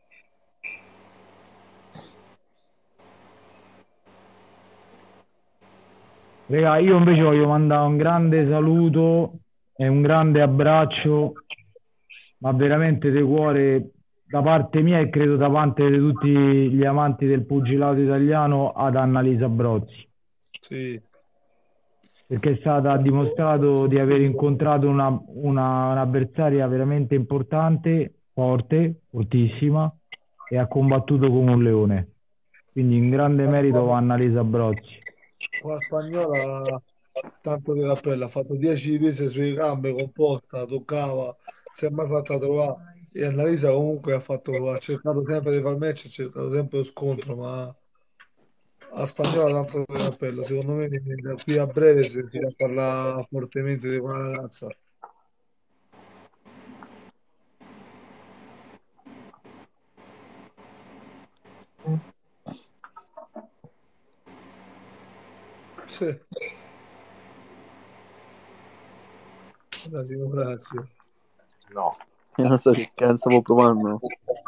Raga, io invece voglio mandare un grande saluto e un grande abbraccio, ma veramente di cuore, da parte mia e credo da parte di tutti gli amanti del pugilato italiano, ad Annalisa Brozzi, Sì. perché è stata ha dimostrato di aver incontrato una, una, un'avversaria veramente importante, forte, fortissima, e ha combattuto come un leone. Quindi un grande merito a Annalisa Brozzi. Con la spagnola tanto di cappello, ha fatto dieci rese sulle gambe, composta, toccava, si è mai fatta trovare. E Annalisa comunque ha, fatto, ha cercato sempre di far match, ha cercato sempre lo scontro, ma la spagnola tanto di cappello. Secondo me da qui a breve si sentirà parlare fortemente di quella ragazza. Sì, grazie, grazie. No. Io non so che cazzo stavo provando.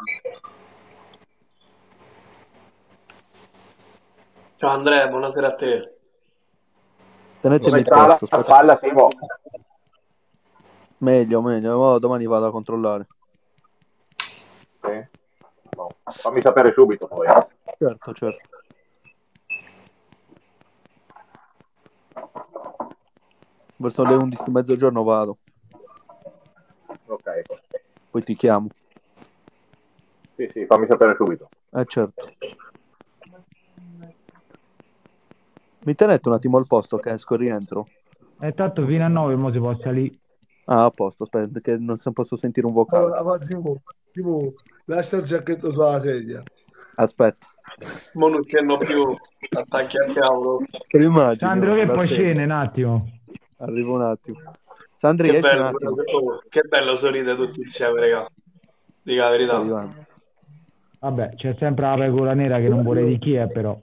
Ciao Andrea, buonasera a te. Tenetemi Come il sta la posto, aspetta. palla, Simo? Meglio, meglio. Oh, domani vado a controllare. Sì. No. Fammi sapere subito poi. Certo, certo. Verso le undici di mezzogiorno vado. Ok. Poi ti chiamo. Sì, sì, fammi sapere subito. Eh, certo. Mi tenete un attimo al posto che esco e rientro? E tanto fino a nove mo si può salire. Ah, a posto, aspetta, che non so- posso sentire un vocale. Allora, ma Simo, Simo, lascia il giacchetto sulla sedia. Aspetta. Mo non c'hanno più attacchi a cavolo. Te lo immagini? Sandro, oh, che la poi sera. scende un attimo. Arrivo un attimo. Sandri, Che esci un bello, attimo. però, che, oh, che bello sorride tutti insieme, raga. Dica la Sto verità. arrivando. Vabbè, c'è sempre la pecora nera che non vuole di chi è, però.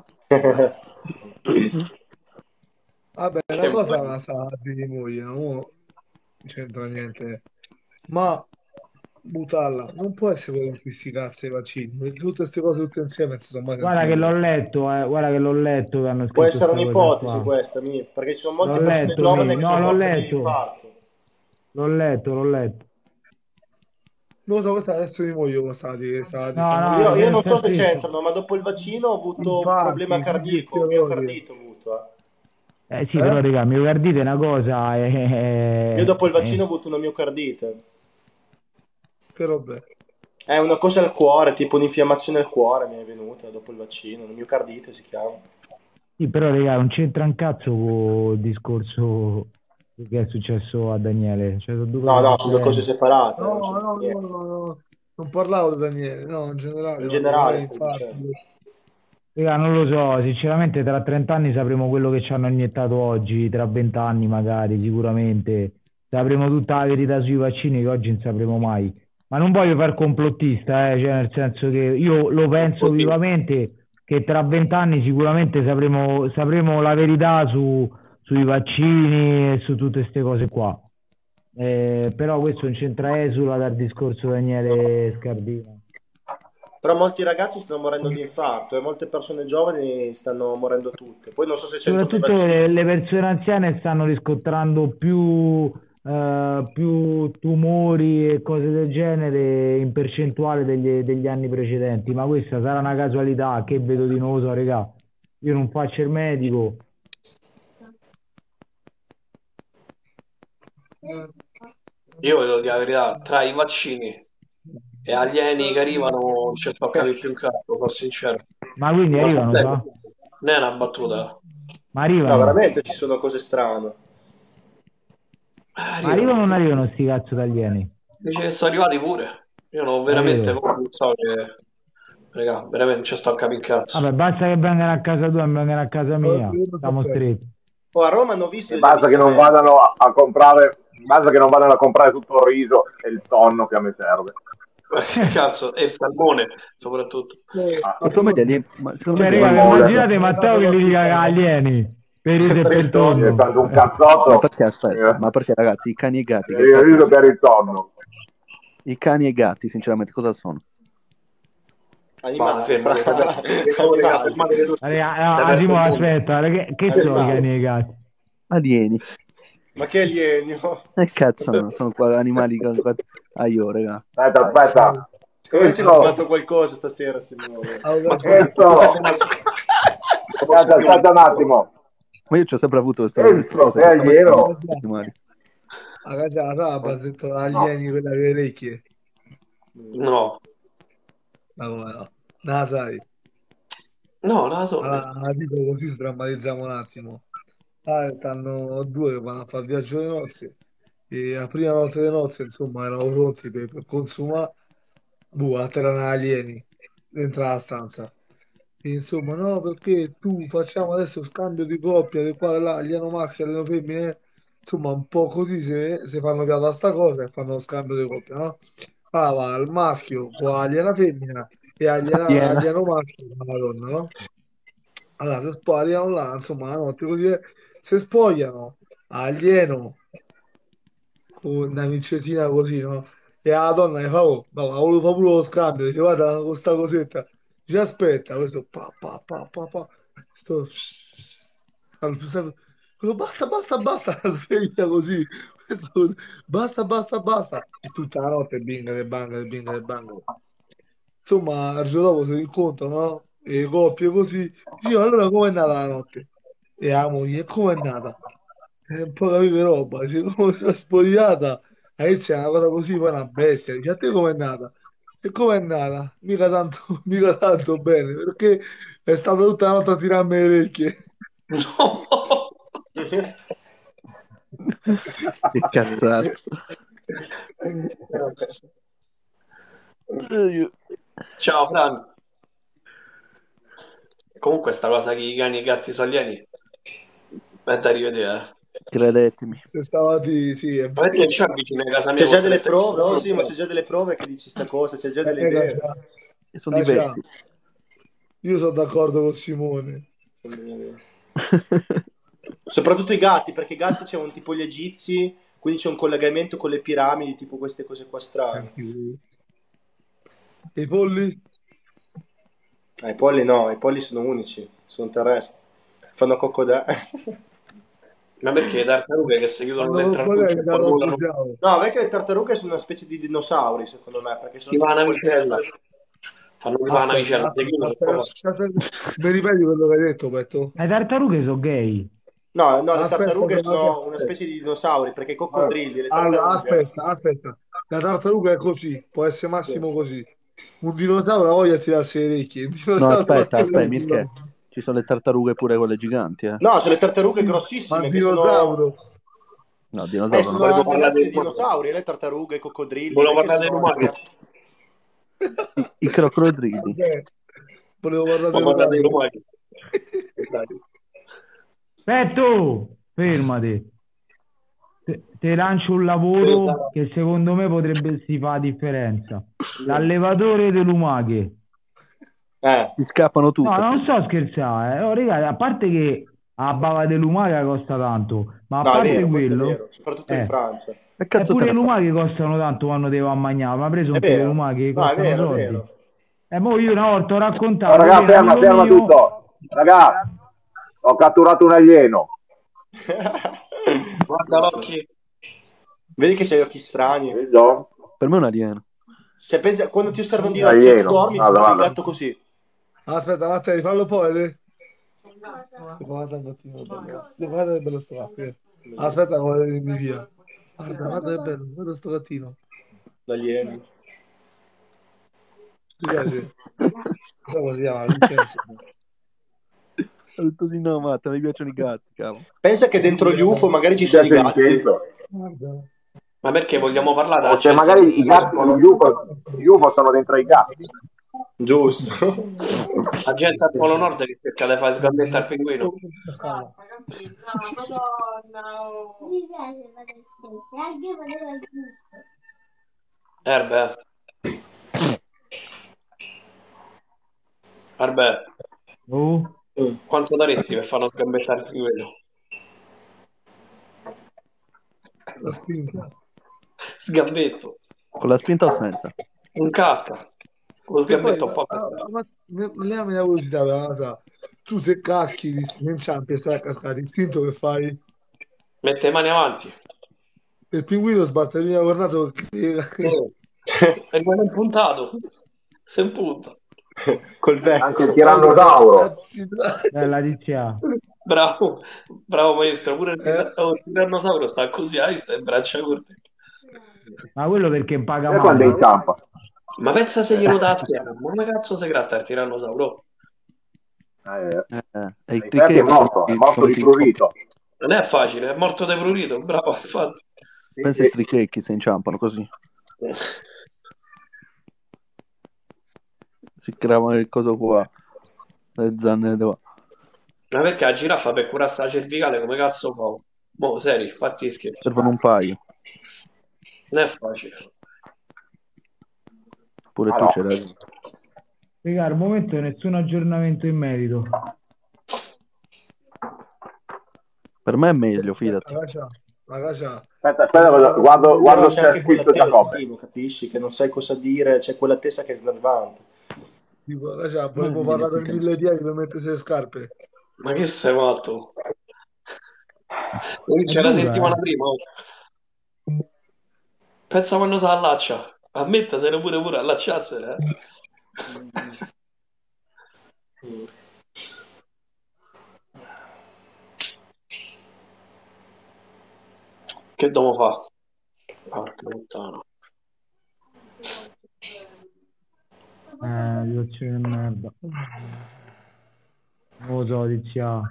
Vabbè, Che una cosa bello. la sa di moglie, no? Mo non c'entra niente. Ma buttarla, non può essere quello con questi cazzo i vaccini, perché tutte queste cose tutte insieme non si sono mai Guarda che sentite. l'ho letto, eh, guarda che l'ho letto che hanno Può scritto essere sta cosa un'ipotesi qua. questa, mi, perché ci sono L'ho molte persone letto, giovani mi. che No, sono l'ho morte di letto. infarto. L'ho letto, l'ho letto. Non lo so, questa adesso di moglie come sta di sta, di No, sta no, Io, io notizia. non sta so se scritto. c'entrano, ma dopo il vaccino ho avuto un problema Infatti, cardiaco, che miocardite ho avuto. Eh sì, Eh? però raga, miocardite è una cosa, eh. è... Io dopo il è- vaccino ho avuto una miocardite. Che roba. È una cosa al cuore, tipo un'infiammazione al cuore mi è venuta dopo il vaccino, una miocardite si chiama. Sì, però raga, non c'entra un cazzo con il discorso che è successo a Daniele. Cioè, sono due No, cose no, sono due cose differenti. separate, non No, c'entra no, no, niente. no, no. Non parlavo di Daniele, no, in generale, In quando generale magari sto infatti. dicendo. Raga, non lo so, sinceramente tra trenta anni sapremo quello che ci hanno iniettato oggi, tra venti anni magari, sicuramente. Sapremo tutta la verità sui vaccini che oggi non sapremo mai. Ma non voglio far complottista, eh, cioè nel senso che io lo penso vivamente che tra vent'anni sicuramente sapremo, sapremo la verità su, sui vaccini e su tutte queste cose qua. Eh, però questo non c'entra esula dal discorso Daniele Scardino. Però molti ragazzi stanno morendo di infarto e molte persone giovani stanno morendo tutte. Poi non so se c'entrano i Soprattutto vaccini. le, le persone anziane stanno riscontrando più, eh, più tumori e cose del genere in percentuale degli, degli anni precedenti, ma questa sarà una casualità, che vedo di non lo so, regà. Io non faccio il medico. Io vedo dire la verità, tra i vaccini e alieni che arrivano non ci sto a capire più un cazzo, sono sincero. Ma quindi Ma arrivano, vabbè, sa? non è una battuta. Ma No, arrivano? veramente ci sono cose strane. Eh, Ma arrivano. arrivano o non arrivano sti cazzo di alieni? Dice che sono arrivati pure. Io non È veramente vero. non so che. Raga, veramente ci sto a capire un cazzo. Vabbè, basta che vengano a casa tua e vengano a casa mia. Siamo stretti. Oh, a Roma hanno visto E degli basta che non avvistamenti. vadano a, a comprare, basta che non vadano a comprare tutto il riso e il tonno che a me serve. Che cazzo, e il salmone soprattutto. Ah, Ma secondo me gli alieni, ma secondo Cioè, me gli raga, alieni- immaginate Matteo che gli dica che alieni per il Per il per tonno. è tonno. stato un ma cazzotto. perché aspetta, Eh, ma perché ragazzi, i cani e i gatti, che il cazzo riso sono? per il tonno. I cani e i gatti, sinceramente, cosa sono? Ma Animali. fermate, fermate, Animali. fermate tutti. Raga, ah, Simo, aspetta, raga, che, che sono i Animali. cani e i gatti? Alieni. Ma che alienio? E cazzo sono? Sono qua animali che... Ah io, raga. Aspetta, aspetta. Secondo me si è Questo, fumato qualcosa stasera, Simone. Ma questo, aspetta, aspetta un attimo. Ma io ci ho sempre avuto queste Questo queste cose. è che stanno alieno. facendo gli animali. A casa la bazzetta da alieni, quella che orecchie. no, Ma come no? No, sai. no, non la so. Allora, dico così sdrammatizziamo un attimo. Ah, stanno due che vanno a fare il viaggio di nozze e la prima notte di nozze, insomma, erano pronti per, per consumare. Boh, atterrano alieni dentro la stanza. E insomma, no, perché tu facciamo adesso scambio di coppia di qua e là, alieno maschio, alieno femmine. Insomma, un po' così se, se fanno piata a sta cosa e fanno lo scambio di coppia, no? Ah, va, il maschio con l'aliena femmina e aliena, Aliena. alieno maschio con la donna, no? Allora, se spogliano là, insomma, la notte così, eh, se spogliano alieno con una miccetina così, no? E la donna gli fa, oh, ma ma volevo fare pure lo scambio, dice, guarda, con sta cosetta, dice, aspetta, questo, pa, pa, pa, pa, pa, sto, salve, salve. Quello, basta, basta, basta, la sveglia così, questo, basta, basta, basta, e tutta la notte, bingo, e bang, e bingo, e bang. Insomma, il giorno dopo si rincontrano, no? E coppie così, dice, allora com'è nata la notte? E la moglie, com'è nata? È un po' capire roba, dice, come si è spogliata, all'inizio è una cosa così, poi è una bestia, dice, a te com'è nata? E com'è nata? Mica tanto, mica tanto bene, perché è stata tutta la notte a tirarmi le orecchie. No. Che cazzate. Ciao Fran. Comunque sta cosa che i cani e i gatti sono alieni è da rivedere. Credetemi. Se stavati, sì, è Ma perché vero. non c'è vicino a casa mia C'è con già delle trenta prove, oh chilometri? sì, ma c'è già delle prove che dici sta cosa, c'è già delle Eh, idee. Caccia, E sono Caccia, diversi. io sono d'accordo con Simone. Soprattutto i gatti, perché i gatti c'è un tipo gli egizi, quindi c'è un collegamento con le piramidi, tipo queste cose qua strane. E i polli? Eh, i polli no, i polli sono unici, sono terrestri. Fanno coccodè. Ma perché le tartarughe che si chiudono Quando dentro al qual è guscio che e da poi rotto volano, siamo? No, perché le tartarughe sono una specie di dinosauri, secondo me, perché sono si va a tipo quelle... navicella, fanno tipo la Aspetta, navicella, si aspetta, chiudono e poi aspetta, fa- aspetta. Mi ripeti quello che hai detto, Petto? Le tartarughe sono gay. No, no, le Aspetta, tartarughe aspetta, sono una aspetta. specie di dinosauri, perché i coccodrilli, le Allora, tartarughe... aspetta, aspetta. La tartaruga è così, può essere Sì. massimo così. Un dinosauro ha voglia di tirarsi le orecchie. Un No, dinosauro aspetta, batte aspetta, le Mirke. Ci sono le tartarughe pure quelle giganti, eh. No, sono le tartarughe Ma grossissime il che sono... dinosauro? No, Eh, dinosauro sono no. volevo anche parlare razze dei di dinosauri, le tartarughe, i coccodrilli, volevo non è che parlare dei sono lumache, anche... I, i crocodrilli. Vabbè, volevo parlare volevo del parlare dei lumaco. lumache. Dai. Petto, fermati. Te, te lancio un lavoro che secondo me potrebbe si fa la differenza. L'allevatore delle lumache. Eh, Ti scappano No, tutte. non sto scherzando, eh. Oh, ragazzi, a parte che la bava di lumaca costa tanto, ma a no, è parte vero, questo è quello, vero, soprattutto in eh, Francia. Che cazzo te eppure le ne fa? lumache costano tanto quando devo a mangiare, ma preso È un le vero, lumache che no, è costano vero, è soldi. vero. E mo io una volta ho Oh, raccontato che raga, un ferma, amico ferma mio, tutto. Raga, ho catturato un alieno. Guarda l'occhio. Vedi che c'hai gli occhi strani. Vedo? Per me è un alieno. Cioè, pensa, quando ti osservano di Un notte, cioè, tu alieno. dormi, ti Guarda, trovi il guarda. gatto così. Aspetta, Matteo, fallo poi. eh. Guarda un attimo, bello. Guarda che bello sto gatto. Aspetta, come mi via. Guarda, guarda che bello, guarda sto gattino. L'alieno. Ti piace? Come si chiama? Vincenzo. Ho detto di no, Matta, mi piacciono i gatti, cavolo. Pensa che dentro gli U F O magari ci Ti sono i piace gatti. Vincenzo? Guarda. Ma perché vogliamo parlare O della se gente magari che i gatti, gli U F O, gli U F O sono dentro ai gatti. Giusto. la gente al Polo Nord che cerca di fare sgambetta al pinguino. Stavo. Erbe, Erbe, oh, quanto daresti per fare una sgambetta al pinguino? La spinta. Sgambetto, Con la spinta o senza? un casca, lo Che poi, sgambetto un po' ah, per ma me- leviamo la curiosità per la casa. Tu se caschi di- in inciampi e stai a cascare, istinto che fai? mette le mani avanti. Il pinguino sbatte via col naso che... Sì. E non è puntato, si impunta. Col Anche il becco. tirannosauro. Cazzi, dai. bella Tizia. Bravo, bravo maestro, pure il, Eh? oh, il tirannosauro sta così, hai sta in braccia corte. Ma quello perché paga E quando male. inciampa? Ma pensa se glielo dà a schiena, ma come cazzo si gratta il tirannosauro? Eh, Eh, eh. E i infatti è trichechi morto, è morto sono di si- prurito. Non è facile, è morto de prurito, bravo, infatti. Pensa ai trichechi se inciampano così. Si cravano il coso qua. Le zanne qua. Ma perché la giraffa per curare sta cervicale come cazzo fa? Mo, seri, fatti scherzi. Servono un paio. Non è facile. Pure Ah, tu no. ce l'hai. Raga, al momento nessun aggiornamento in merito. Per me è meglio, fidati. La casa, la casa. Aspetta, aspetta, guardo, guardo, Però guardo c'è se anche ha quella scritto testa, Giacobbe. Simo, capisci? Che non sai cosa dire, c'è quella testa che è snervante. Dico, la casa, Ma volevo non parlare mi per dica. mille dieci per mettersi le scarpe. Ma che sei matto? Lo È dice la dura, settimana eh. prima. Oh. Pensa quando si allaccia. Ammettasene pure pure allacciarsene, eh. Che devo fare? Porca puttana. Eh, situazione di merda. Non lo so, Tizia.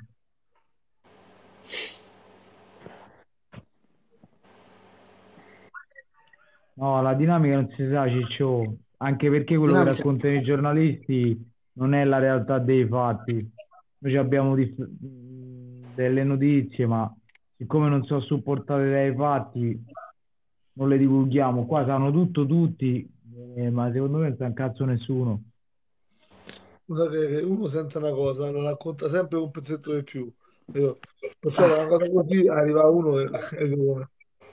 No, la dinamica non si sa, Ciccio. Anche perché quello che Dinamica. raccontano i giornalisti non è la realtà dei fatti. noi ci abbiamo dif- delle notizie, ma siccome non sono supportate dai fatti, non le divulghiamo. Qua sanno tutto tutti, eh, ma secondo me non sa un cazzo nessuno. Uno che che uno sente una cosa, la racconta sempre un pezzetto di più. Io, pensate a una cosa così, arriva uno e, e dico,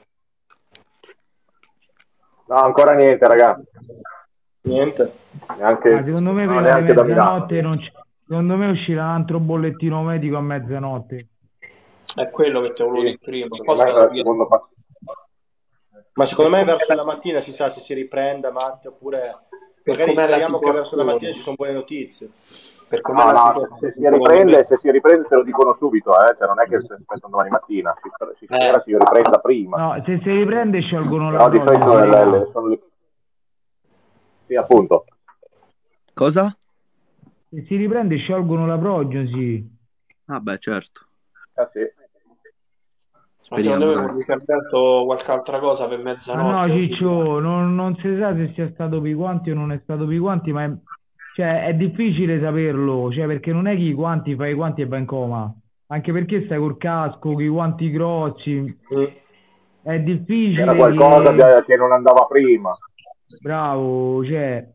No, ancora niente, ragazzi. Niente. Ah, Neanche, secondo me no, prima di neanche da Milano. mezzanotte non c- secondo me uscirà un altro bollettino medico a mezzanotte. È quello che ti volevo Sì, dire prima. secondo me Posso era il capire. secondo passo. Ma Per secondo me come verso la mattina si sa se si riprende, Matte, oppure per magari com'è la speriamo che verso la mattina situazione, ci sono buone notizie. per com'è No, la no, se, se situazione, si secondo riprende, me, se si riprende te lo dicono subito, eh? Cioè non è che si aspettano domani mattina, si, si spera eh, si riprenda prima. No, se si riprende sciolgono la Però di solito prognosi, le, le- regà. le- sono le... Sì, appunto. Cosa? Se si riprende sciolgono la prognosi. Ah, beh, certo. Eh sì. ma secondo Speriamo, me dai. vuol intervento qualche altra cosa per Ma no, mezzanotte o su di là. Ciccio, non, non si sa se sia stato per i guanti o non è stato per i guanti, ma è, cioè, è difficile saperlo, cioè, perché non è che i guanti fai i guanti e vai in coma, anche perché stai col casco, con i guanti grossi, Mm. è C'era difficile qualcosa che... che, che non andava prima. Bravo, cioè,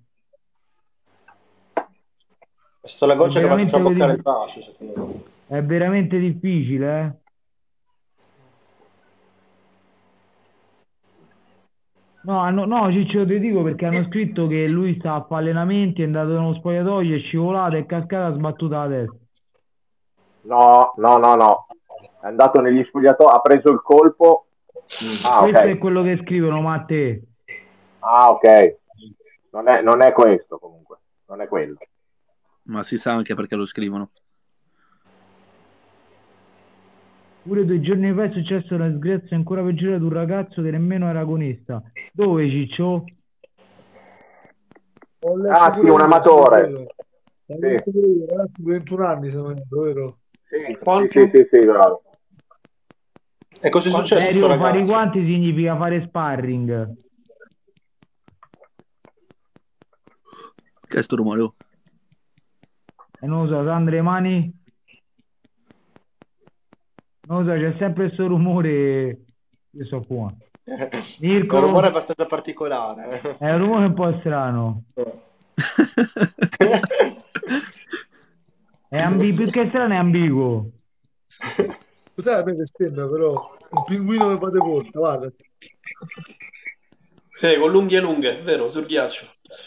È stata la è goccia che va a veramente, traboccare il di- vaso, secondo me. è veramente difficile, eh? No, hanno- no, Ciccio, ti dico perché hanno scritto che lui sta a fare allenamenti, è andato nello spogliatoio, è scivolato, è cascato, ha sbattuto la testa. No, no, no, no. È andato negli spogliatoi, ha preso il colpo. Ah, Questo è ok. quello che scrivono, Matte. Ah, ok. Non è, non è questo comunque, non è quello. Ma si sa anche perché lo scrivono. Pure due giorni fa è successa una disgrazia ancora peggiore ad un ragazzo che nemmeno era agonista. Dove, Ciccio? ho letto Ah, sì, pure un io, sì, è amatore. vero. Ho Sì, letto pure io, ragazzi, ventuno anni se non erro, vero? sì, sì, sì, Quanto? sì, sì, bravo. E cosa è Quanto? successo a sto Serio, fare i ragazzo? guanti significa fare sparring. Che è sto rumore? Oh? E non lo so, Sandra, le mani? Non lo so, c'è sempre questo rumore. Io so qua. È un rumore Mirko? abbastanza particolare. È un rumore un po' strano. È ambi- più che strano è ambiguo. Cos'è la mia bestemmia, però? Un pinguino che fate porta, guarda. Sì, con l'unghie lunghe, vero, sul ghiaccio.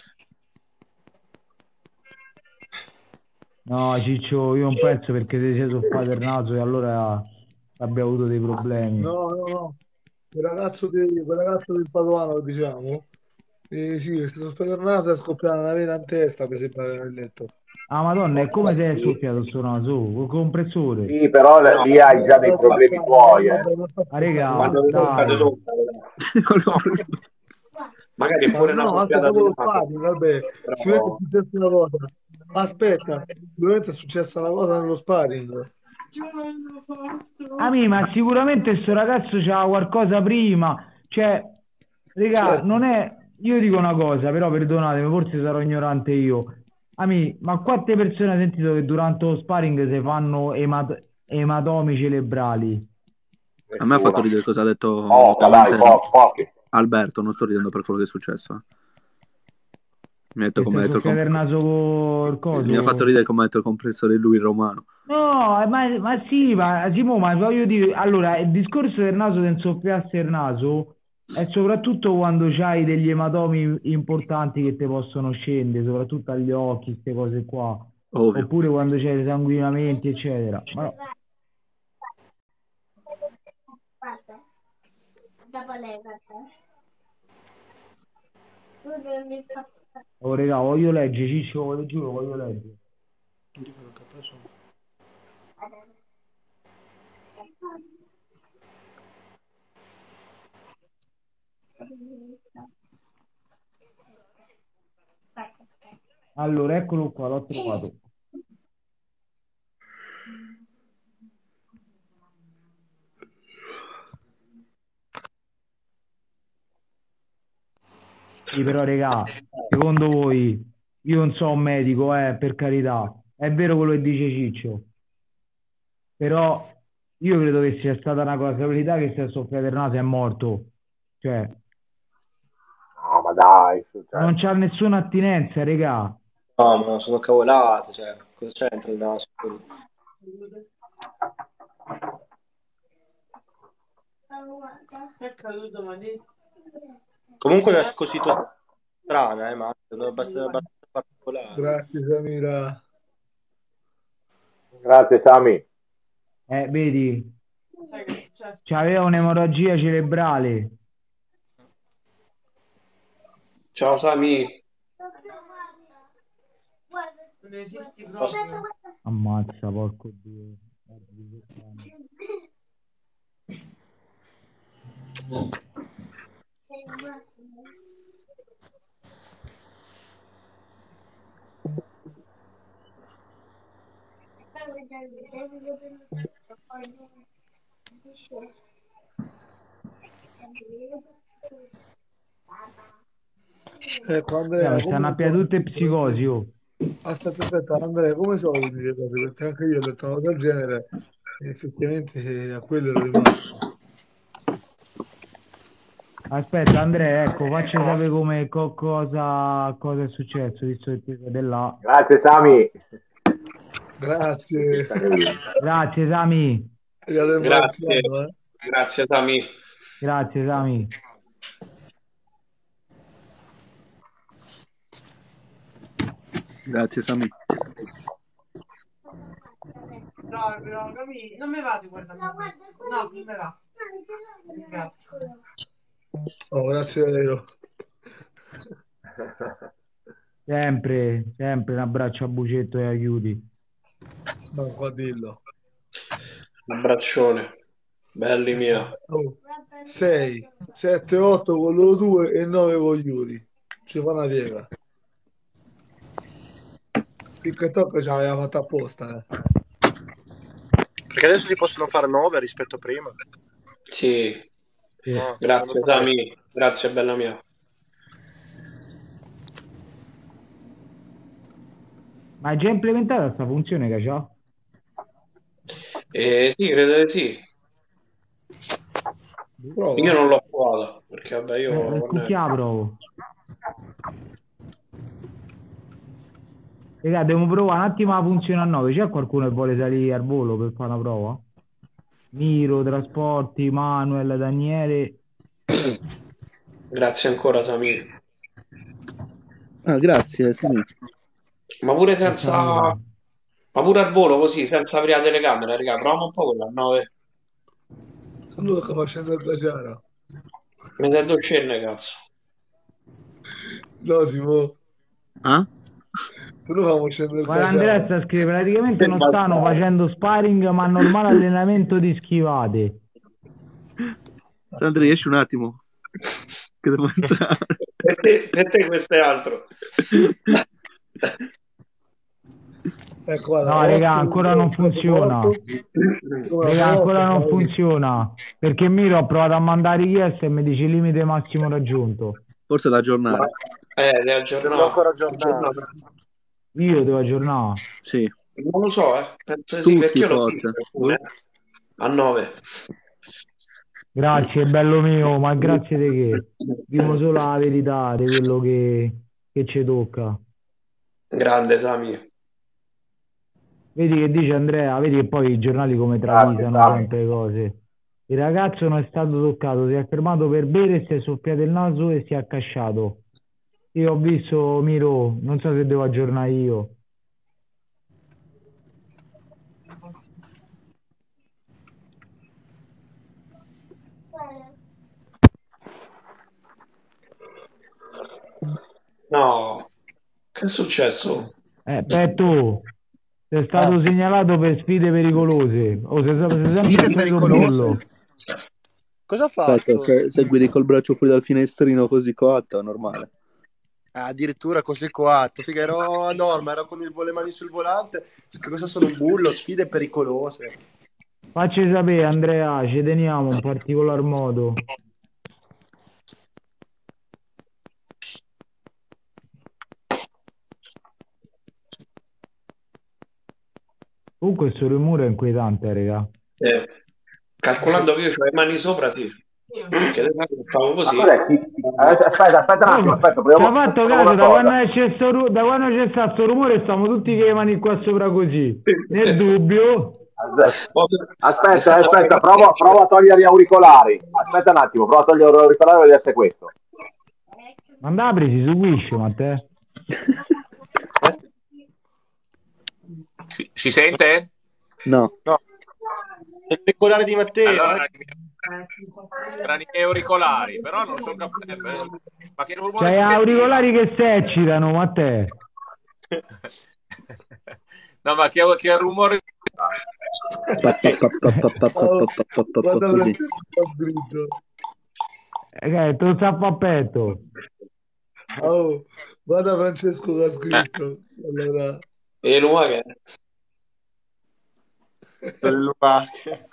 No, Ciccio, io non penso perché sei sei soffato il naso e allora abbia avuto dei problemi. No, no, no. Quel ragazzo, di- quel ragazzo del Padovano, diciamo, eh, sì, è stato soffiato il naso e è scoppiata una vena in testa, per esempio, nel letto. Ah, Madonna, è come se è Sì, soffiato sto naso, col compressore. sì, però l- No, lì hai già No, dei no, problemi spazzare, no, tuoi, eh. vabbè, non sto Ah, scherzando, regà, non quando sto le toccate dai. scherzando. sopra, Con lo no, preso. magari è Ma pure una no, aspetta soffiata dopo di lo naso, sparring, vabbè, sicuramente è però successa una cosa. Aspetta, sicuramente è successa una cosa nello sparring. Ah, mi, ma sicuramente sto ragazzo c'ha qualcosa prima. Cioè, regà, Certo, non è... Io dico una cosa, però perdonatemi, forse sarò ignorante io. Ami, ma quante persone hai sentito che durante lo sparring si fanno emat- ematomi cerebrali? A me ha fatto Nessuno. ridere cosa ha detto Poca, dai, localmente po- pochi. Alberto, non sto ridendo per quello che è successo. eh. Mi ha detto Che si come è ha detto il soffiato comp- il naso col mi ha fatto coso? ridere come ha detto il compressore lui il romano. No, eh, ma, ma sì, ma Simo, ma voglio dire, allora, il discorso del naso del soffiarsi il naso è soprattutto quando c'hai degli ematomi importanti che ti possono scendere, soprattutto agli occhi, queste cose qua, Ovvio. oppure quando c'hai dei sanguinamenti, eccetera. Ma no. Oh, raga, voglio leggere, Ciccio, voglio giuro, voglio leggere. Allora, eccolo qua, l'ho trovato. Sì, però, regà, secondo voi, io non so un medico, eh, per carità, è vero quello che dice Ciccio? Però io credo che sia stata una casualità che si è soffiato il naso e è morto. Cioè, No, ma dai, cioè, non c'ha nessuna attinenza, regà. No, ma sono cavolate, cioè, cosa c'entra il naso? È caduto, ma di... Comunque è una situazione strana, eh, ma è abbastanza, abbastanza particolare. Grazie Samira. grazie Sami. Eh, vedi, Sai che è successo? c'aveva un'emorragia cerebrale. Ciao Sami. Non esisti proprio. Ammazza, porco Dio. Ecco Eh, Andrea, mi stanno a come piedi so tutte psicosi, oh. aspetta, aspetta, Andrea, come so di dire cose? Perché anche io ho detto una cosa del genere e effettivamente eh, a quello ero rimasto. Aspetta, Andrea, ecco, facci sapere come, co- cosa, cosa è successo, visto che ti sei là. Grazie Sami. Grazie. Grazie, Sami. Mi ha Grazie. rimbalzato, eh. Grazie Sami. Grazie, Sami. Grazie Sami. No, no, capi- non mi va di guardare. No, non mi va. Grazie. Oh, grazie a Dio. Sempre, sempre un abbraccio a Bucetto e aiuti. No, qua dillo. Un abbraccione. Belli mia. Oh, sei, sette, otto con loro due e nove con Yuri. Ci fa una piega. TikTok ce l'aveva fatta apposta, eh. Perché adesso si possono fare nove rispetto a prima. Sì. Sì. Ah, Grazie non lo sapevo. Sami. Grazie bella mia. Ma è già implementata questa funzione che c'ha? Eh, sì, credo di sì. Prova. Io non l'ho provata perché vabbè io Eh, non è- cucchià provo. Raga, devo provare un attimo la funzione a nove. C'è qualcuno che vuole salire al volo per fare una prova? Miro, Trasporti, Manuel, Daniele. Grazie ancora Sami. Ah, grazie Sami. Ma pure Senza senza. nulla. Ma pure al volo così, senza aprire la telecamera, raga, proviamo un po' quella a nove. Saluto che facendo il glaciaro. Mi dai due cenne, cazzo. No, Simo, Ah? tu lo famo scendere il Guarda, Andrea glaciaro. sta scrivendo, praticamente non stanno facendo sparring ma normale allenamento di schivate. Andrea, esci un attimo. Che devo pensare. Per te, per te questo è altro. Ecco, guarda, No, otto, raga, ancora non otto, funziona. otto, come Raga, la ancora non otto, funziona. Perché Miro ha provato a mandare richiesta e mi dice limite massimo raggiunto. Forse da aggiornare. Eh, devi Devo aggiornare. ancora aggiornare. Aggiornare. Io devo aggiornare. Sì. Non lo so, eh. Penso di sì, Tutti perché io l'ho forse. visto alcune, a nove. Grazie, bello mio, ma grazie di che. Dico solo la verità di quello che, che ci tocca. Grande Sami. Vedi che dice Andrea, vedi che poi i giornali come Grazie, travisano Sami. sempre le cose. Il ragazzo non è stato toccato, si è fermato per bere, si è soffiato il naso e si è accasciato. Io ho visto Miro, non so se devo aggiornare io. No, che è successo? Eh, Petto, sei stato segnalato per sfide pericolose. O sei, sei sempre Sfide acceso pericolose? bullo. Cosa ha Aspetta, fatto? se, se guidi col braccio fuori dal finestrino così coatto, è normale. Ah, addirittura così coatto. Figa, ero a norma, ero con il, le mani sul volante. Che cosa sono un bullo? Sfide pericolose. Facci sapere, Andrea, ci teniamo in particolar modo. Comunque questo rumore è inquietante, raga. Eh, calcolando che io ho le mani sopra, sì. Perché le mani stavo Ma così. cos'è? Chi- chi- eh, Aspetta, aspetta un attimo, Oh, aspetta, ci ha proviamo, fatto proviamo caso, una da quando cosa. c'è sto, ru- da quando c'è stato sto rumore stiamo tutti con le mani qua sopra così. Nel dubbio... Aspetta, aspetta, aspetta, provo, provo a togliere gli auricolari. Aspetta un attimo, provo a togliere gli auricolari e vedere se è questo. Ma andava a presi su Wish, Matteo. Si, si sente? No. No. È il pecorare di Matteo. Allora, eh. erano i auricolari, però non sono capito. eh, Ma che rumore C'hai si sentiva? auricolari che si eccitano, Matteo. No, ma che, che rumore... Oh, guarda Così. Francesco ha scritto. Eh, che tu zappo a petto. Oh, guarda Francesco che ha scritto. Allora, E lumache. Le lumache.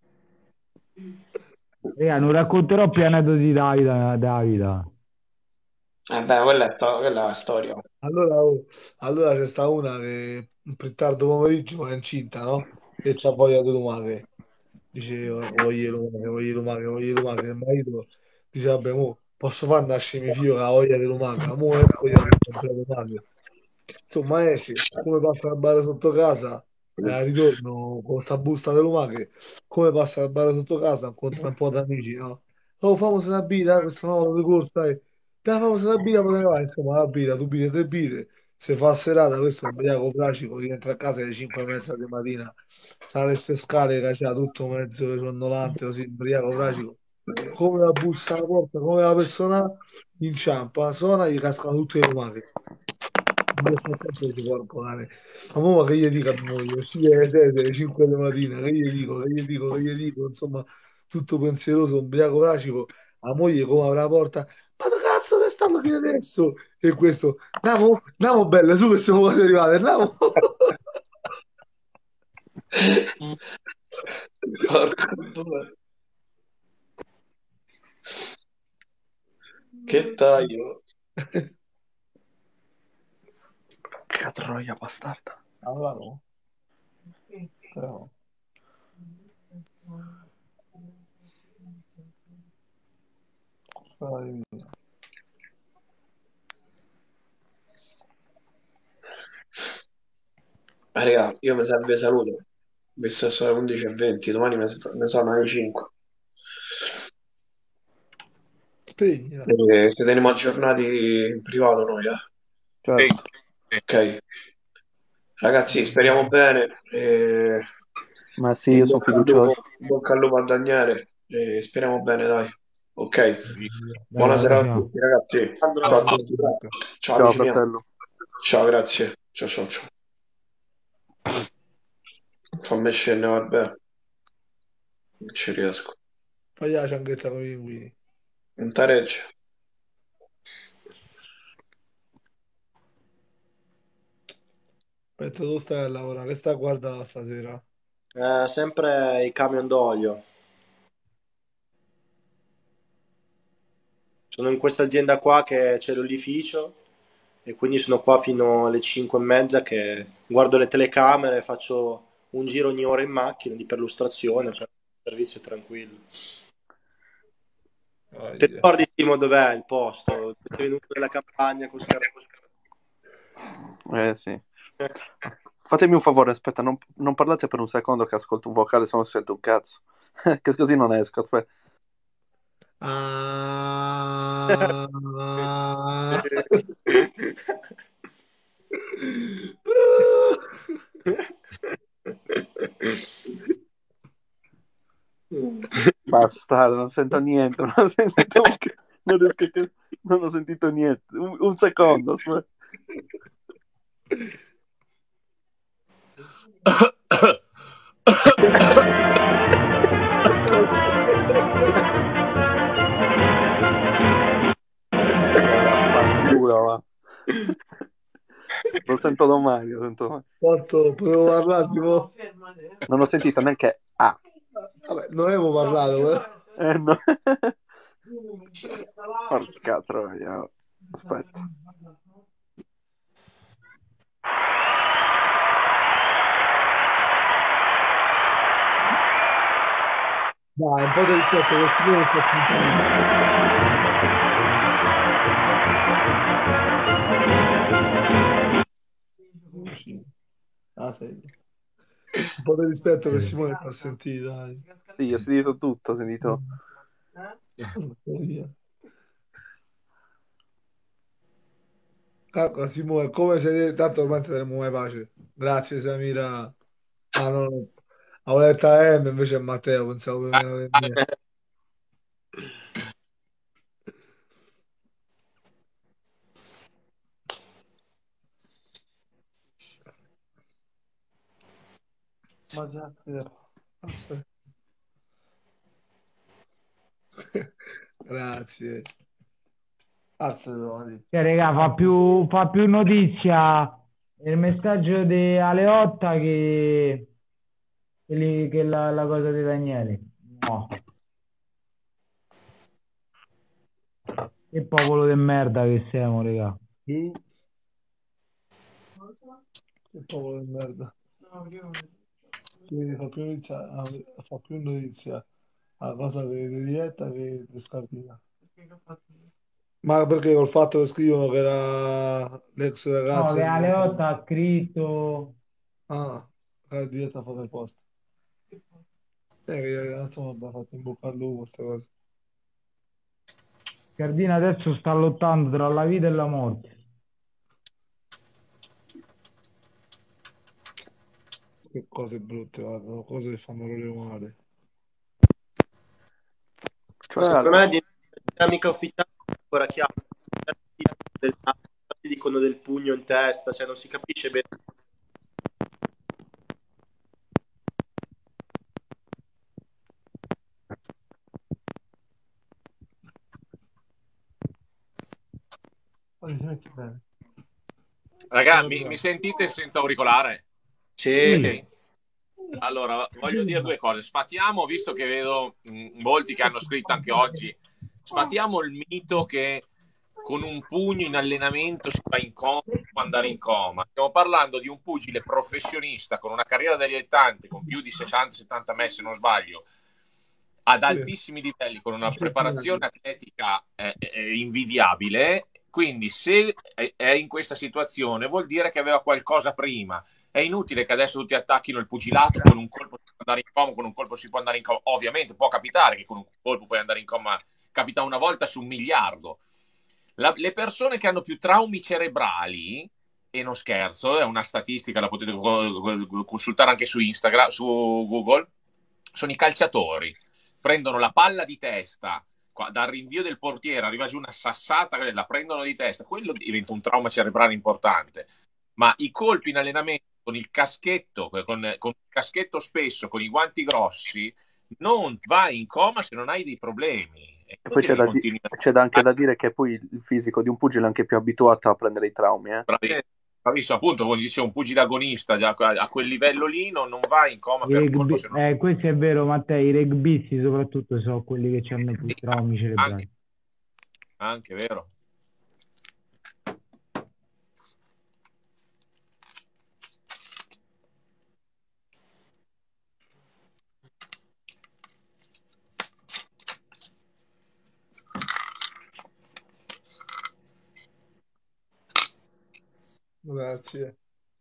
Raga, non racconterò più aneddoti da vita, da vita. Eh beh, quella è, quella è la storia. allora, oh, allora c'è sta una che più tardi pomeriggio è incinta, no? E c'ha voglia di lumache. Dice, "Oh, voglio le lumache, voglio le lumache, voglio le lumache." Il marito dice, vabbè, mo, posso far nascere mio figlio che ha voglia di lumache? Mo esco io a comprare le lumache. Insomma, esce, come passa la barra sotto casa, eh, al ritorno con sta busta delle lumache, come passa la barra sotto casa, incontra un po' di amici, no? Oh, famosa una birra, questa nuova di corsa, dai, dai, famosa una birra, potete vai, insomma, la birra, tu birre, tre birre, se fa serata, questo è un ubriaco fracico, rientra a casa alle cinque e mezza di mattina, sale queste scale, che c'ha tutto mezzo ciondolante, così, ubriaco fracico, come la bussa alla porta, come la persona inciampa, suona, gli cascano tutte le lumache. Io sto sempre di porco cane. Ma mo che gli dico a mia moglie, uscire alle sette, alle cinque di mattina, che gli dico, che gli dico, che gli dico, insomma, tutto pensieroso, ubriaco fracico, la moglie come apre la porta, ma che cazzo te stanno qui adesso? E questo, andiamo, andiamo belle, su che siamo quasi arrivate, andiamo. Porco due. Che taglio. Che troia bastarda. Allora no. Però. Dai. Ah, raga, io mi serve saluto. Visto che sono le undici e venti, domani ne ne sono alle cinque. Spegnila. E se teniamo aggiornati in privato noi, eh. Certo. Ok. Ragazzi, speriamo bene. E... Ma sì, in io sono bocca al lupo, fiducioso. in bocca al lupo a Daniele. E speriamo bene, dai. Ok. Dai, Buonasera a ciao. tutti, ragazzi. Ciao a Ciao. tutti. Ciao, Ciao amici miei. fratello. Ciao, grazie. Ciao, ciao, ciao. Fammi scendere, vabbè. Non ci riesco. Fai la cianchetta con i pinguini. Non tareggia. Aspetta, tu stai a lavorare, che stai a guardare stasera? Eh, sempre i camion d'olio. Sono in questa azienda qua che c'è l'olificio e quindi sono qua fino alle cinque e mezza che guardo le telecamere, faccio un giro ogni ora in macchina di perlustrazione, per il servizio tranquillo. Oh, Ti yeah. ricordi Timo dov'è il posto? Sei venuto nella campagna con Scar- Eh sì. Fatemi un favore, aspetta, non, non parlate per un secondo che ascolto un vocale se non sento un cazzo. Che così non esco, aspetta. Ah. Bastardo, non sento niente, non ho sentito un c- non riesco a- non ho sentito niente. Un, un secondo, aspetta. Vaffanculo, va. Lo sento domani, lo sento domani. Posso, potevo parlare, Simo? Non ho sentito neanche ah. Vabbè, non avevo parlato, eh. Eh, no. Porca troia. Aspetta. Aspetta. 。 Posto, potevo parlare, Simo? Potevo parlare, Simo? 。 Vabbè, non avevo parlato, eh. 。 Vabbè, non avevo parlato, eh. 。 . 。 . 。 . 。 . 。 . 。 . 。 。 . Dai, un po' di rispetto per Simone sta sentendo. Ah, sei. Un po' di rispetto per Simone fa sentire, dai. Sì, ho sentito tutto, ho sentito. Calcola, Simone, come se tanto ormai terremo mai pace. Grazie, Samira. Ah, no, no. Avevo letto a M, invece a Matteo, pensavo per meno del mio. Ma grazie. Aspetta. Grazie. Aspetta, Cioè, raga, fa più, fa più notizia il messaggio di Aleotta che, che, li- che la, la cosa di Daniele. No, che popolo di merda che siamo, raga. che popolo di merda. Che fa più notizia, ah, fa più notizia la cosa di di diretta che di scardina. Ma perché col fatto che scrivono che era l'ex No, ragazza che di... Aleotta ha scritto... Ah, la diretta fa del posto. Eh, che insomma abbiamo fatto in bocca al lupo queste cose. Cardina adesso sta lottando tra la vita e la morte. Che cose brutte, guarda, cose che fanno proprio male. Cioè, Secondo me la din- la dinamica ufficiale è ancora chiara. Del- Altri dicono del pugno in testa, cioè non si capisce bene. Poi si mette bene. Raga, mi, mi sentite senza auricolare? Sì. Sì. Allora, voglio dire due cose. Sfatiamo, visto che vedo mh, molti che hanno scritto anche oggi, sfatiamo il mito che con un pugno in allenamento si va in coma, può andare in coma. Stiamo parlando di un pugile professionista con una carriera da dilettante, con più di sessanta settanta messi, se non sbaglio, ad Sì. altissimi livelli, con una Sì. preparazione atletica eh, eh, invidiabile. Quindi, se è è in questa situazione, vuol dire che aveva qualcosa prima. È inutile che adesso tutti attacchino il pugilato, con un colpo si può andare in coma, con un colpo si può andare in coma. Ovviamente può capitare che con un colpo puoi andare in coma, capita una volta su un miliardo. La- le persone che hanno più traumi cerebrali, e non scherzo, è una statistica, la potete co- consultare anche su Instagram, su Google, sono i calciatori. Prendono la palla di testa, qua- dal rinvio del portiere arriva giù una sassata, la prendono di testa, quello diventa un trauma cerebrale importante. Ma i colpi in allenamento con il caschetto, con, con il caschetto spesso, con i guanti grossi, non vai in coma se non hai dei problemi. È E poi c'è inutile che da, di- continui a... c'è da anche da dire che poi il fisico di un pugile è anche più abituato a prendere i traumi, eh. Bravi- Bravissimo, appunto, come dicevo, un pugile agonista a, a quel livello lì non, non va in coma I per colpo rugby- se non... eh, questo è vero, Matteo, i rugbisti soprattutto sono quelli che hanno più traumi Anche, cerebrali. anche vero. Grazie.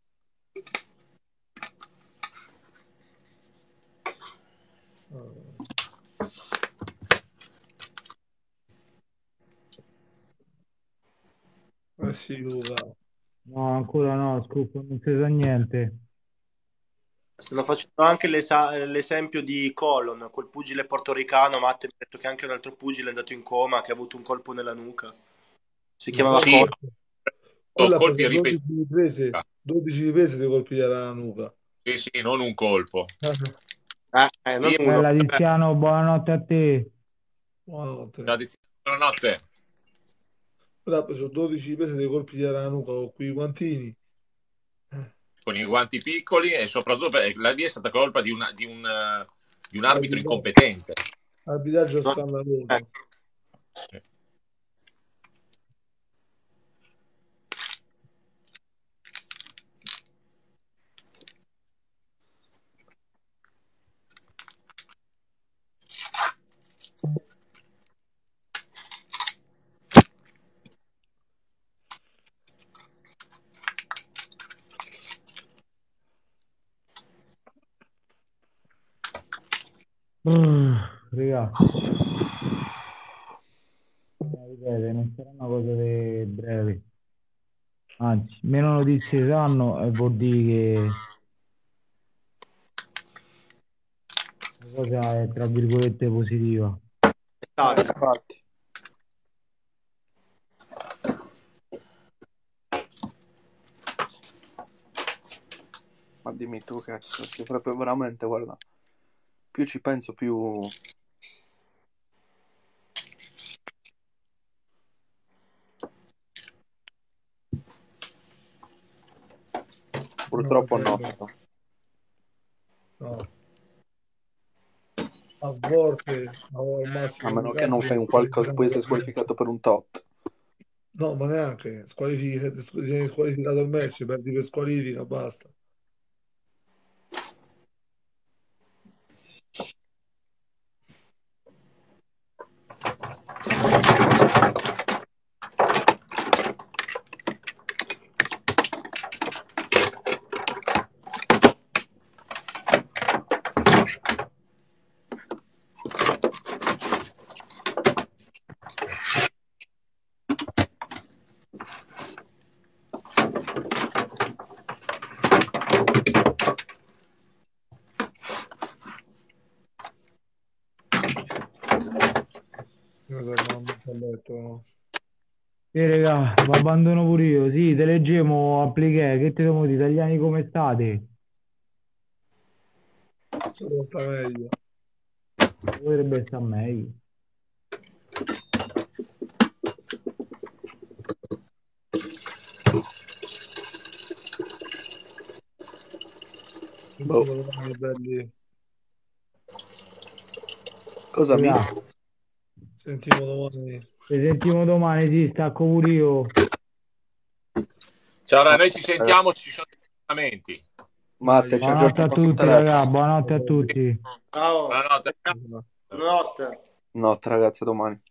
Eh sì, Luca. No, ancora no, Scoop, non si sa niente. Stanno facendo anche l'esa- l'esempio di Colon, quel pugile portoricano. Matte mi ha detto che anche un altro pugile è andato in coma, che ha avuto un colpo nella nuca. Si chiamava Sì, Colon. Quello ha colpi preso ripetuti. dodici riprese, dodici riprese di colpire la nuca. Sì, sì, non un colpo. Eh, eh, non Io- uno. Bella Eh, Tiziano, buonanotte a te. Buonanotte. Buonanotte. Quello ha preso dodici riprese di colpi la nuca con quei guantini. Con i guanti piccoli e soprattutto perché la lì è stata colpa di, una, di, un, eh, di un arbitro incompetente. Arbitraggio no, scandaloso. eh. Sì. Uh, Raga, eh, ripeto, non sarà una cosa di breve. Anzi, meno notizie sanno e vuol dire che la cosa è tra virgolette positiva. Eh, Esatto. infatti. Ma dimmi tu, cazzo, che proprio veramente, guarda, più ci penso, più... Purtroppo no. No, no. A volte, no, al A massimo, meno ogni che non tanto fai un qualcosa, poi sei squalificato per un tot. no, ma neanche squalifica, vieni squalificato il match, perdi per squalifica, basta. Io torno a letto. Sì, raga, vi abbandono pure io. Sì, te leggevo applicare. Che te devo dire, italiani come state? Solo sta meglio. Potrebbe stare meglio. Boh. Sentiamo domani, belli. Cosa mi... Raga, Sentiamo domani. ci sentiamo domani, sì, stacco pure io. Ciao, noi ci sentiamo, ci sono degli aggiornamenti. Matte, ci Buonanotte a aggiorniamo sul tutti, telefono. raga, buonanotte a tutti. Ciao. Buonanotte. Buonanotte. Notte, ragazzi, a domani.